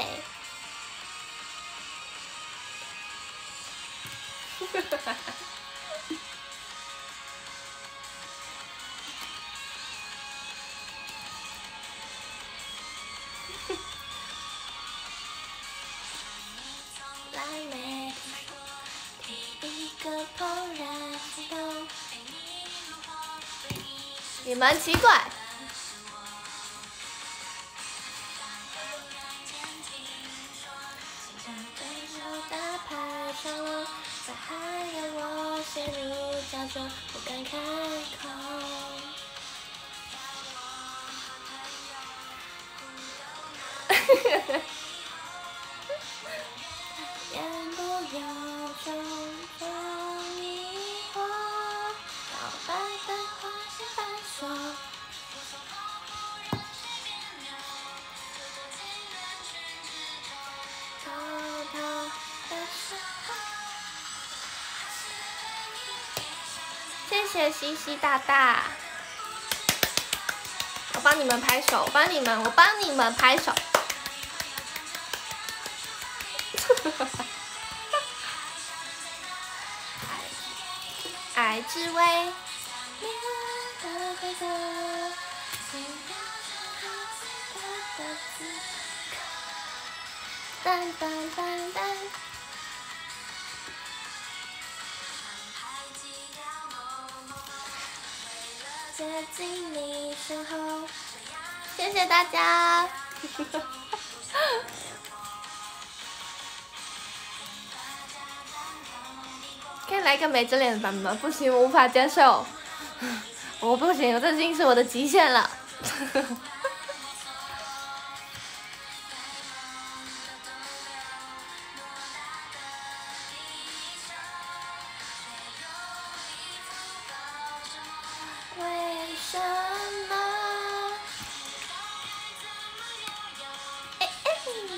来没第一个怦然心动，你们奇怪。大牌上了，但还要我陷入焦灼，不敢开口。言不由衷中迷惑，摇摆的花心反锁。偷偷的时候，谢谢西西大大，我帮你们拍手，我帮你们拍手。爱之味，当当当当。接近你身后，谢谢大家。 可以来个没遮脸的版本吗？不行，我无法接受。我不行，这已经是我的极限了。为什么？哎哎！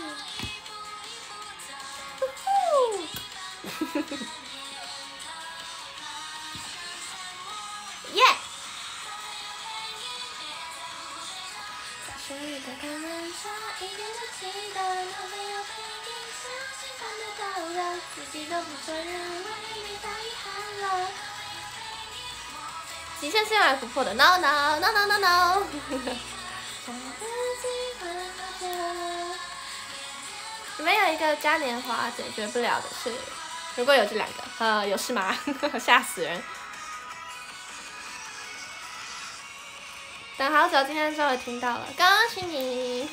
呼呼！耶！生日的开门下，一点都记得，脑海有拼音，想看得到的，自己都不承认，我也没太遗憾了。极限是用来突破的 ，no no no no no no。你们有一个嘉年华解决不了的事，如果有这两个，有事吗？吓死人！等好久，今天终于听到了，恭喜你！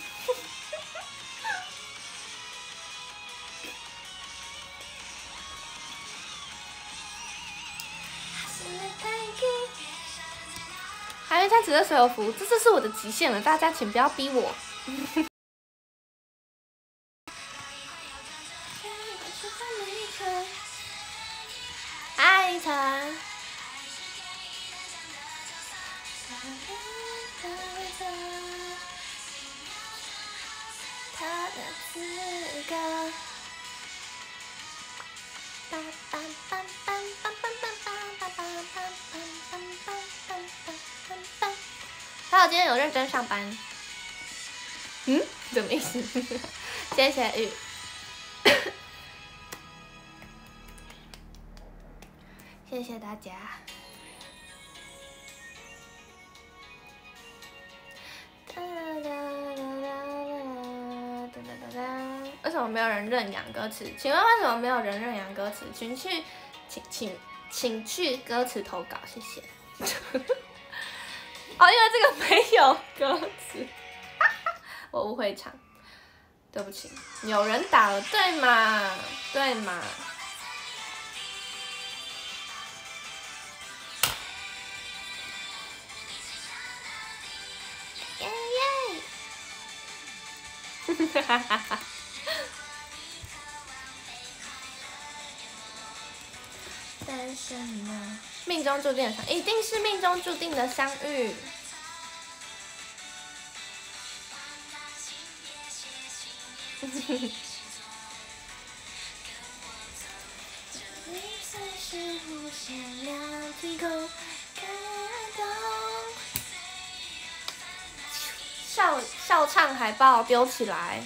还没开始的水有福，这是我的极限了，大家请不要逼我。爱晨。他的资格。还有今天有认真上班。嗯？什么意思？谢谢玉。谢谢大家。为什么没有人认养歌词？请问为什么没有人认养歌词？请去歌词投稿，谢谢。哦，因为这个没有歌词，我误会场，对不起。有人打了，对嘛？对嘛？耶耶！哈哈哈。单身吗？命中注定的相，一定是命中注定的相遇。笑唱海报丢起来。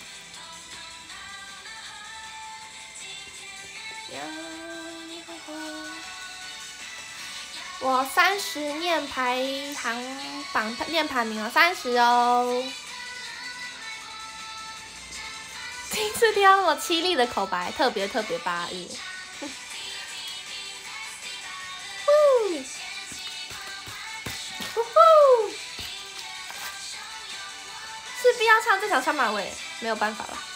我30念排行榜念排名了30哦。第一次听到那么凄厉的口白，特别巴语。是必要唱这场双马尾，没有办法了。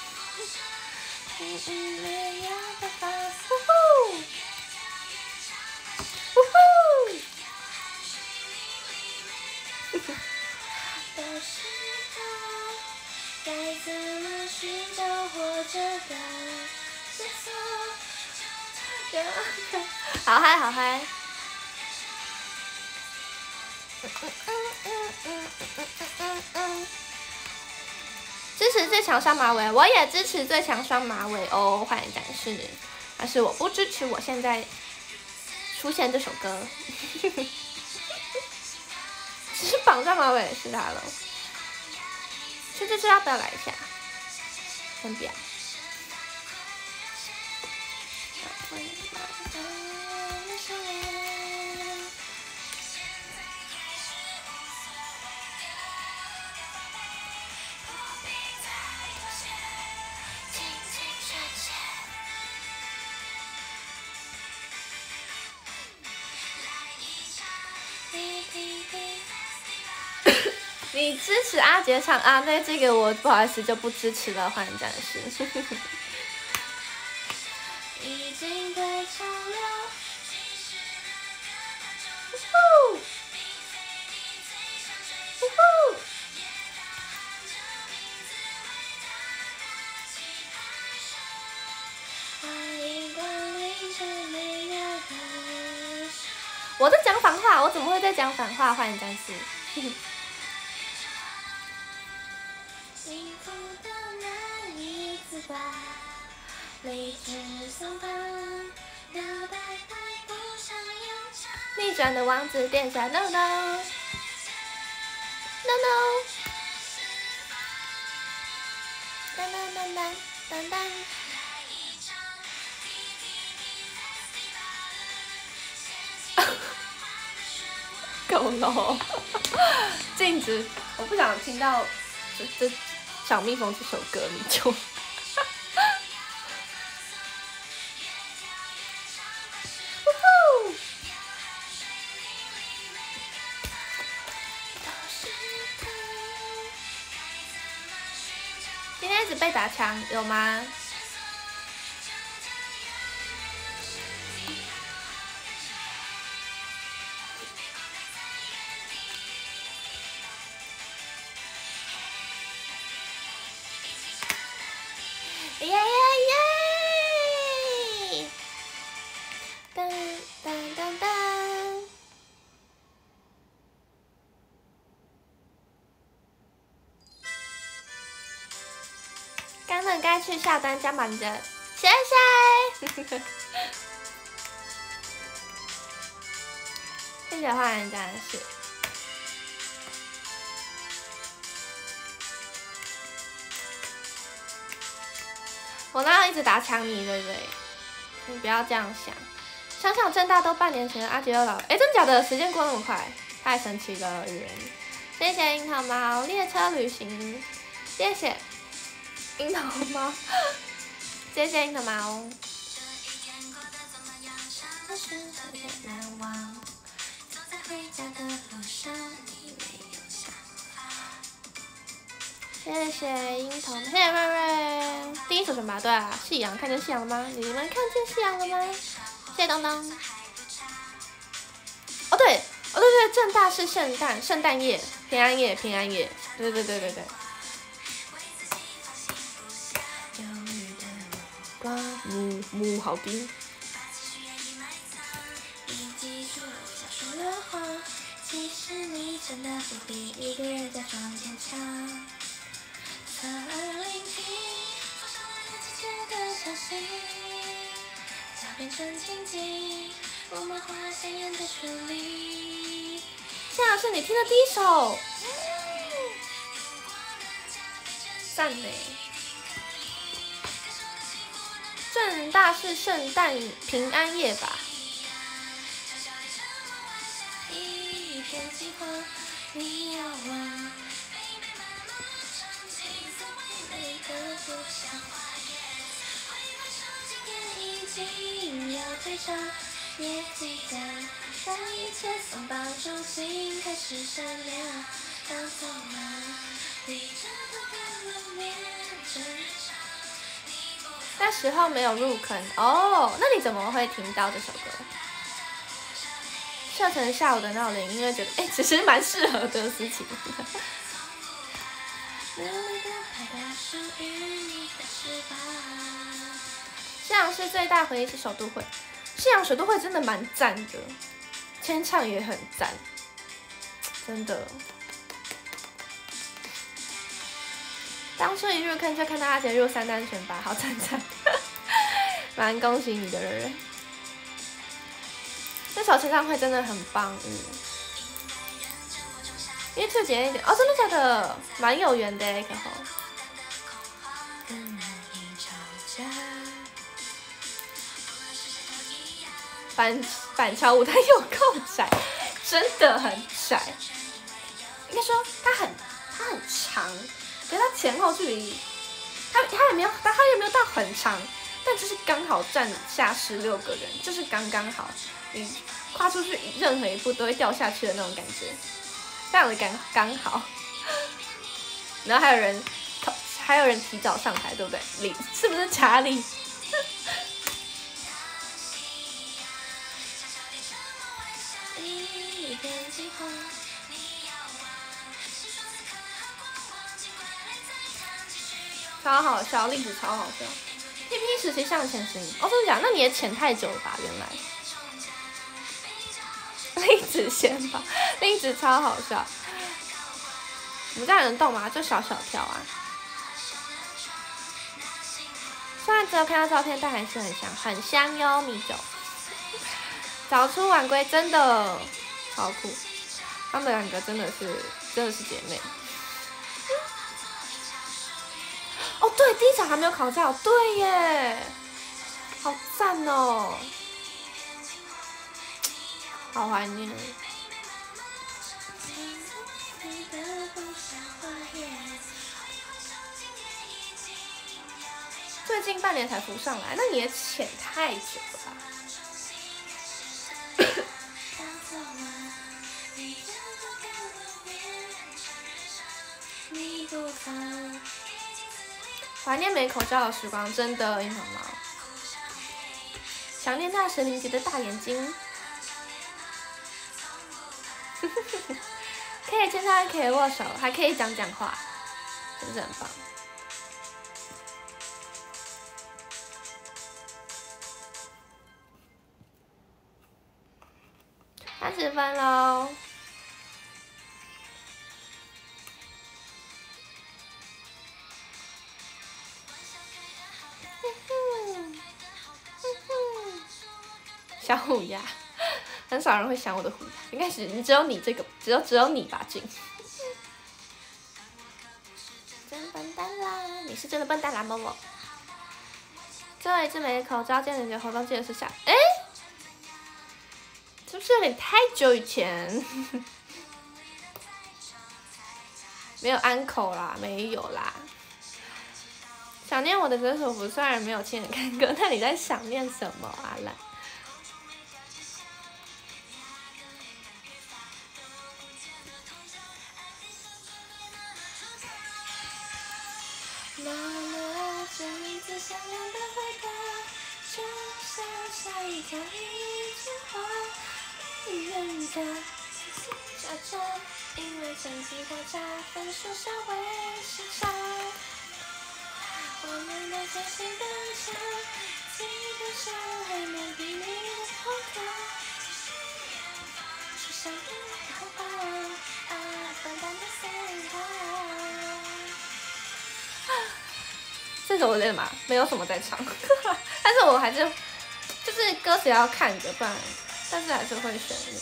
好嗨好嗨！支持最强双马尾，我也支持最强双马尾哦！欢迎展示，但是我不支持我现在出现这首歌。其实绑双马尾是他了，这要不要来一下？先不要。 你支持阿杰唱啊？那这个我不好意思就不支持了，幻影战士。已经退潮了。我在讲反话，我怎么会在讲反话？幻影战士。逆转的王子殿下 ，no no no no， 当当当当当当。够了，禁止！我不想听到这小蜜蜂这首歌，你就。今天一直被打枪，有吗？耶耶耶！噔噔噔噔。刚本该去下单加满的，谢谢。谢谢花人战士。我哪有一直打枪你，对不对？你不要这样想。想想正大都半年前，阿杰又老了，真假的？时间过那么快，太神奇了，愚人。谢谢樱桃猫列车旅行，谢谢樱桃猫，谢谢樱桃猫。谢谢樱桃，谢谢瑞瑞。第一首什么？对啊，夕阳，看见夕阳了吗？你们看见夕阳了吗？谢谢东东。哦对，正大是圣诞夜、平安夜，对。母好低。其实你真的不必一个人假装坚强。侧耳聆听，放上来了季节的消息，脚变成情景，我们画鲜艳的旋律。现在是你听的第一首，赞美。正大是圣诞平安夜吧？一片金黄，你要我。要退场，也记得当一切松绑重新开始闪亮，当走马离着都干了面这日常。那时候没有入坑哦，那你怎么会听到这首歌？设成下午的闹铃，因为觉得其实蛮适合的事情。西洋是最大回忆是首都会，西洋首都会真的蛮赞的，签唱也很赞，真的。当初一入坑就看到阿杰入3单选拔，好赞，蛮恭喜你的人。这首签唱会真的很棒因为兔姐那点真的假的？蛮有缘的可好。板桥舞台有够窄，真的很窄。应该说它很长，可是它前后距离，它也没有到很长，但就是刚好站下16个人，就是刚刚好，你跨出去任何一步都会掉下去的那种感觉，非常的刚好。 然后还有人提早上台，对不对？是不是查理？超好笑，栗子超好笑。PP 时期向前行，哦，真的假？那你也潜太久了吧？原来。栗子先吧，栗子超好笑。我们这样能动吗？就小小跳啊。虽然只有看到照片，但还是很香，很香哟，米酒。早出晚归真的超酷，他们两个真的是姐妹。哦，对，第一场还没有考照，对耶，好赞哦，好怀念。最近半年才浮上来，那你也潜太久了吧？怀念没口罩的时光，真的樱桃猫。想念那神灵节的大眼睛。可以牵手，可以握手，还可以讲话，是不是很棒？30分喽。小虎牙，很少人会想我的虎牙，应该是只有你这个，只有你吧，静。真笨蛋啦！你是真的笨蛋啦，某某。最后一次没口罩，见人节活动记得是下，哎，是不是有点太久以前？没有安口啦，没有啦。想念我的折手服，虽然没有亲眼看过，那你在想念什么啊？来。因为成绩落差，分数稍微失常，我们的关系更强，基本上还没比你好看。是想你好棒啊，笨蛋的3号。这首我在干嘛？没有什么在唱，但是我还是就是歌词要看着，不然，但是还是会选你。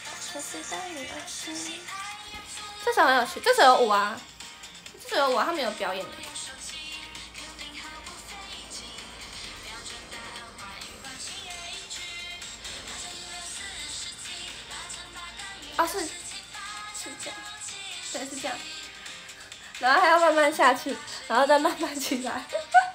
这首很有趣，这首有舞啊，他们有表演的。哦，是这样，对，是这样，然后还要慢慢下去，然后再慢慢起来。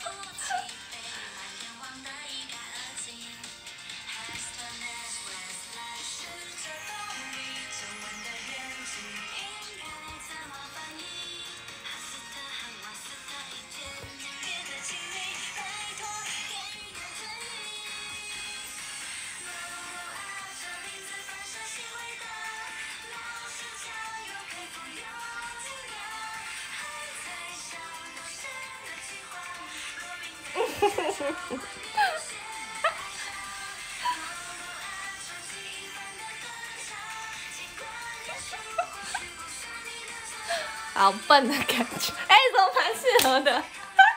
好笨的感觉，哎，怎么蛮适合的？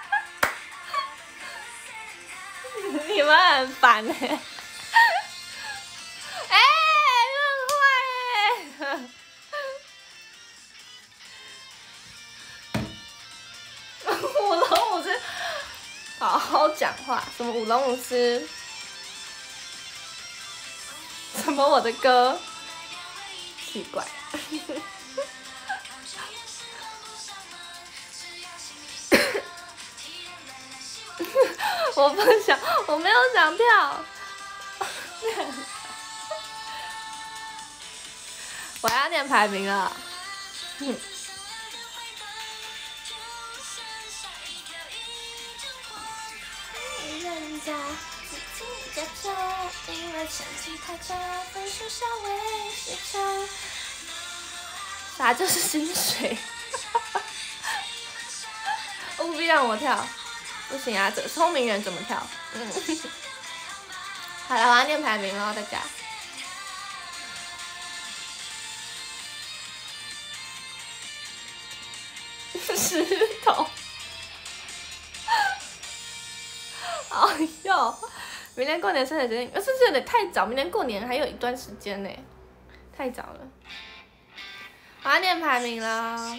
你们很烦哎，哎，很坏哎！舞龙舞狮，好好讲话，什么舞龙舞狮？什么我的歌？奇怪。我不想，我没有想跳。我要念排名了。 家，自己家家，因为成绩太差，分数稍微失常。啥就是薪水？务必让我跳，不行啊，这聪明人怎么跳？好了，我要念排名了，大家。石头。哎呦，明年过年生日决定，是不是有点太早？明年过年还有一段时间呢，太早了。我要念排名了。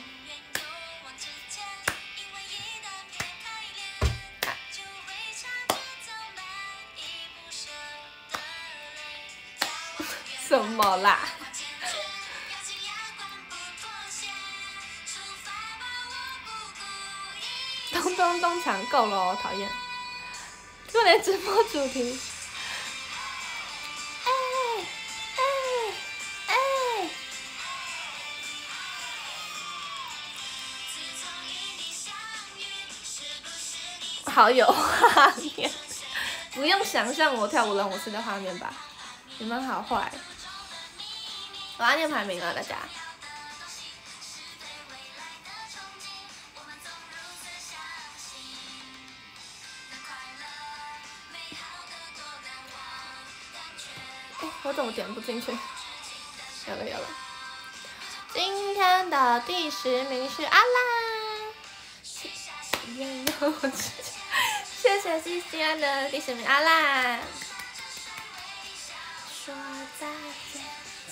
什么啦？咚咚咚抢够了哦，讨厌！过年直播主题。好有画面，不用想象我跳舞龙舞狮的画面吧？你们好坏！我要念排名了，大家。我怎么点不进去？有了有了。今天的第10名是阿兰。谢谢西西安的第10名阿兰。说再见。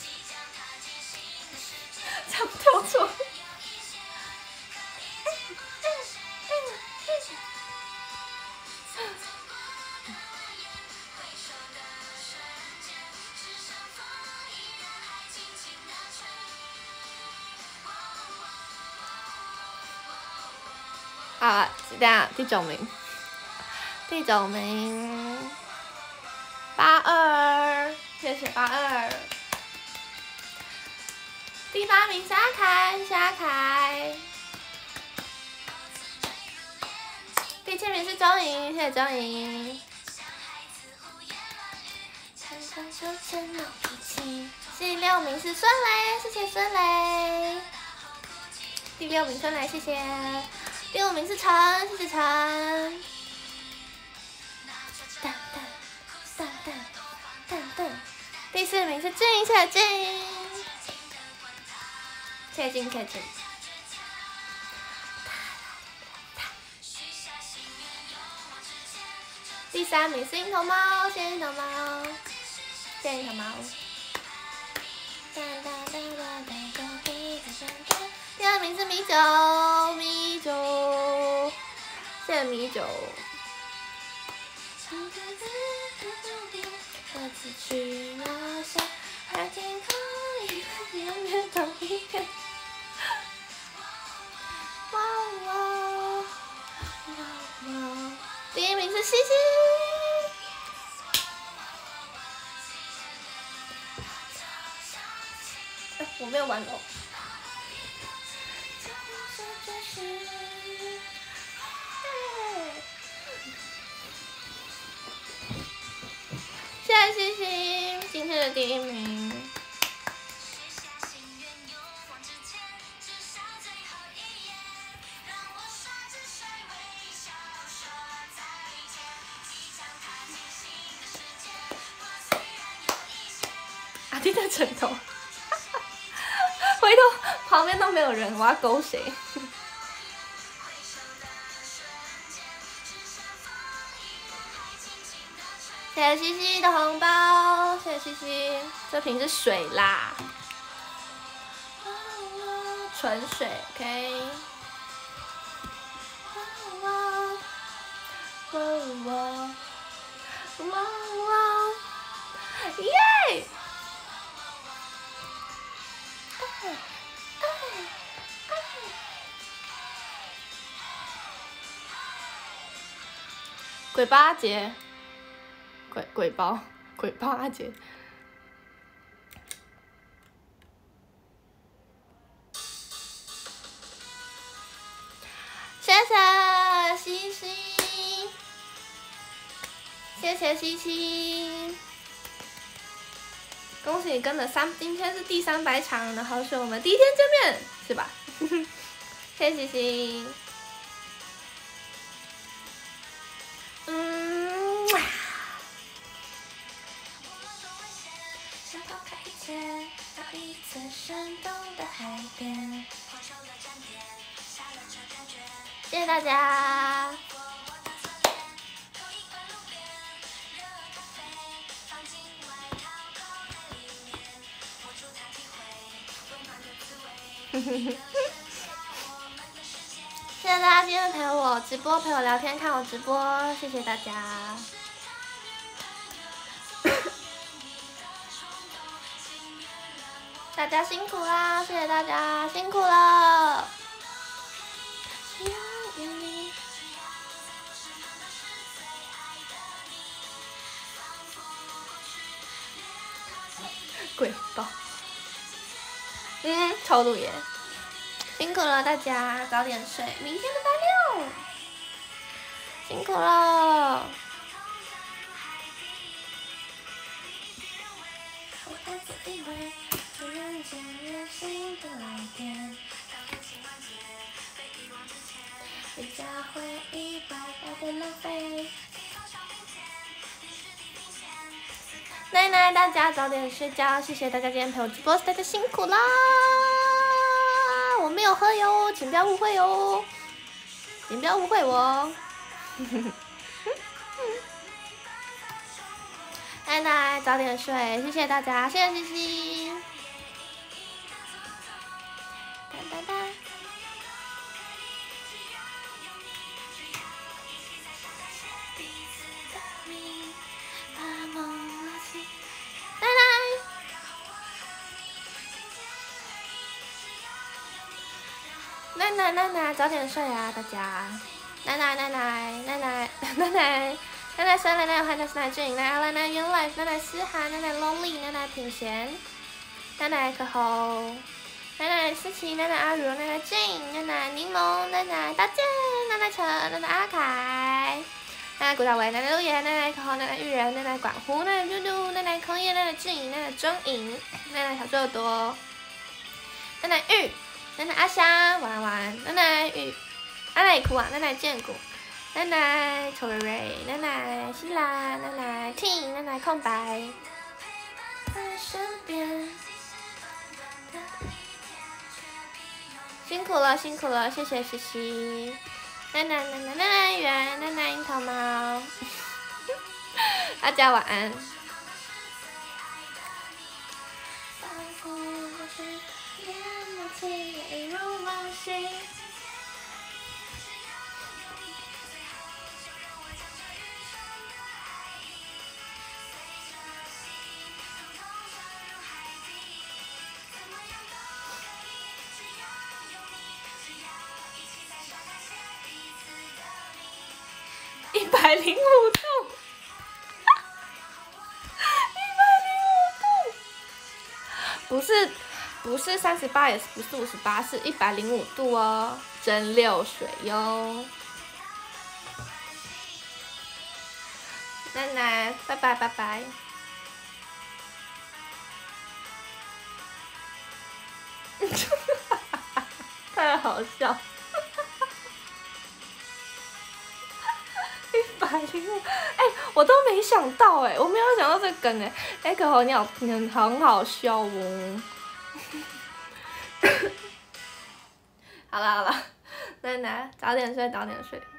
唱跳错。啊，等下第9名，第9名82，谢谢82。第8名虾凯，第7名是周莹，谢谢周莹。第6名是孙雷，谢谢孙雷。第6名孙雷，谢谢。第5名是陈，谢谢陈。蛋。第4名是静，谢谢静。谢谢静。第3名是樱桃猫，谢谢樱桃猫。谢谢樱桃猫。第2名是米酒，谢谢米酒。各自去翱翔，而天空永远同一片。哇！第1名是西西。我没有玩楼。谢谢西西，今天的第1名。阿弟在枕头，回头旁边都没有人，我要勾谁？谢谢西西的红包，谢谢西西，这瓶是水啦，纯水 ，OK。耶！鬼八节，鬼八节。谢谢西西， 谢谢西西，恭喜跟了今天是第300场，然后是我们第1天见面，是吧？谢谢西西。谢谢大家。谢谢大家今天陪我直播，陪我聊天，看我直播，谢谢大家。大家辛苦啦，谢谢大家辛苦了。鬼爆。超度耶，辛苦了大家，早点睡，明天的8/6，辛苦了。奶奶，大家早点睡觉，谢谢大家今天陪我直播，大家辛苦啦！我没有喝哟，请不要误会哟，请不要误会我。奶奶，早点睡，谢谢大家，谢谢西西。哒哒哒。奶奶，早点睡啊，大家。奶奶生，奶奶有奶奶俊，奶奶原来，奶奶思涵，奶奶 lonely， 奶奶品贤，奶奶可猴，奶奶思琪，奶奶阿如，奶奶俊，奶奶柠檬，奶奶大健，奶奶陈，奶奶阿凯，奶奶古大伟，奶奶陆岩，奶奶可猴，奶奶玉人，奶奶管胡，奶奶嘟嘟，奶奶空叶，奶奶俊，奶奶钟颖，奶奶小豆多，奶奶玉。奶奶阿香，晚安，奶奶雨，奶奶哭啊，奶奶建谷，奶奶丑瑞瑞，奶奶希拉，奶奶 T， 奶奶空白，在身边，辛苦了，谢谢西西，奶奶圆，奶奶樱桃猫，大家晚安。105度不是38，也不是58，是105度哦，蒸馏水哟。奶奶，拜拜。太好笑。105，我都没想到我没有想到这个梗可猴你很好笑哦。好了，奶奶早点睡。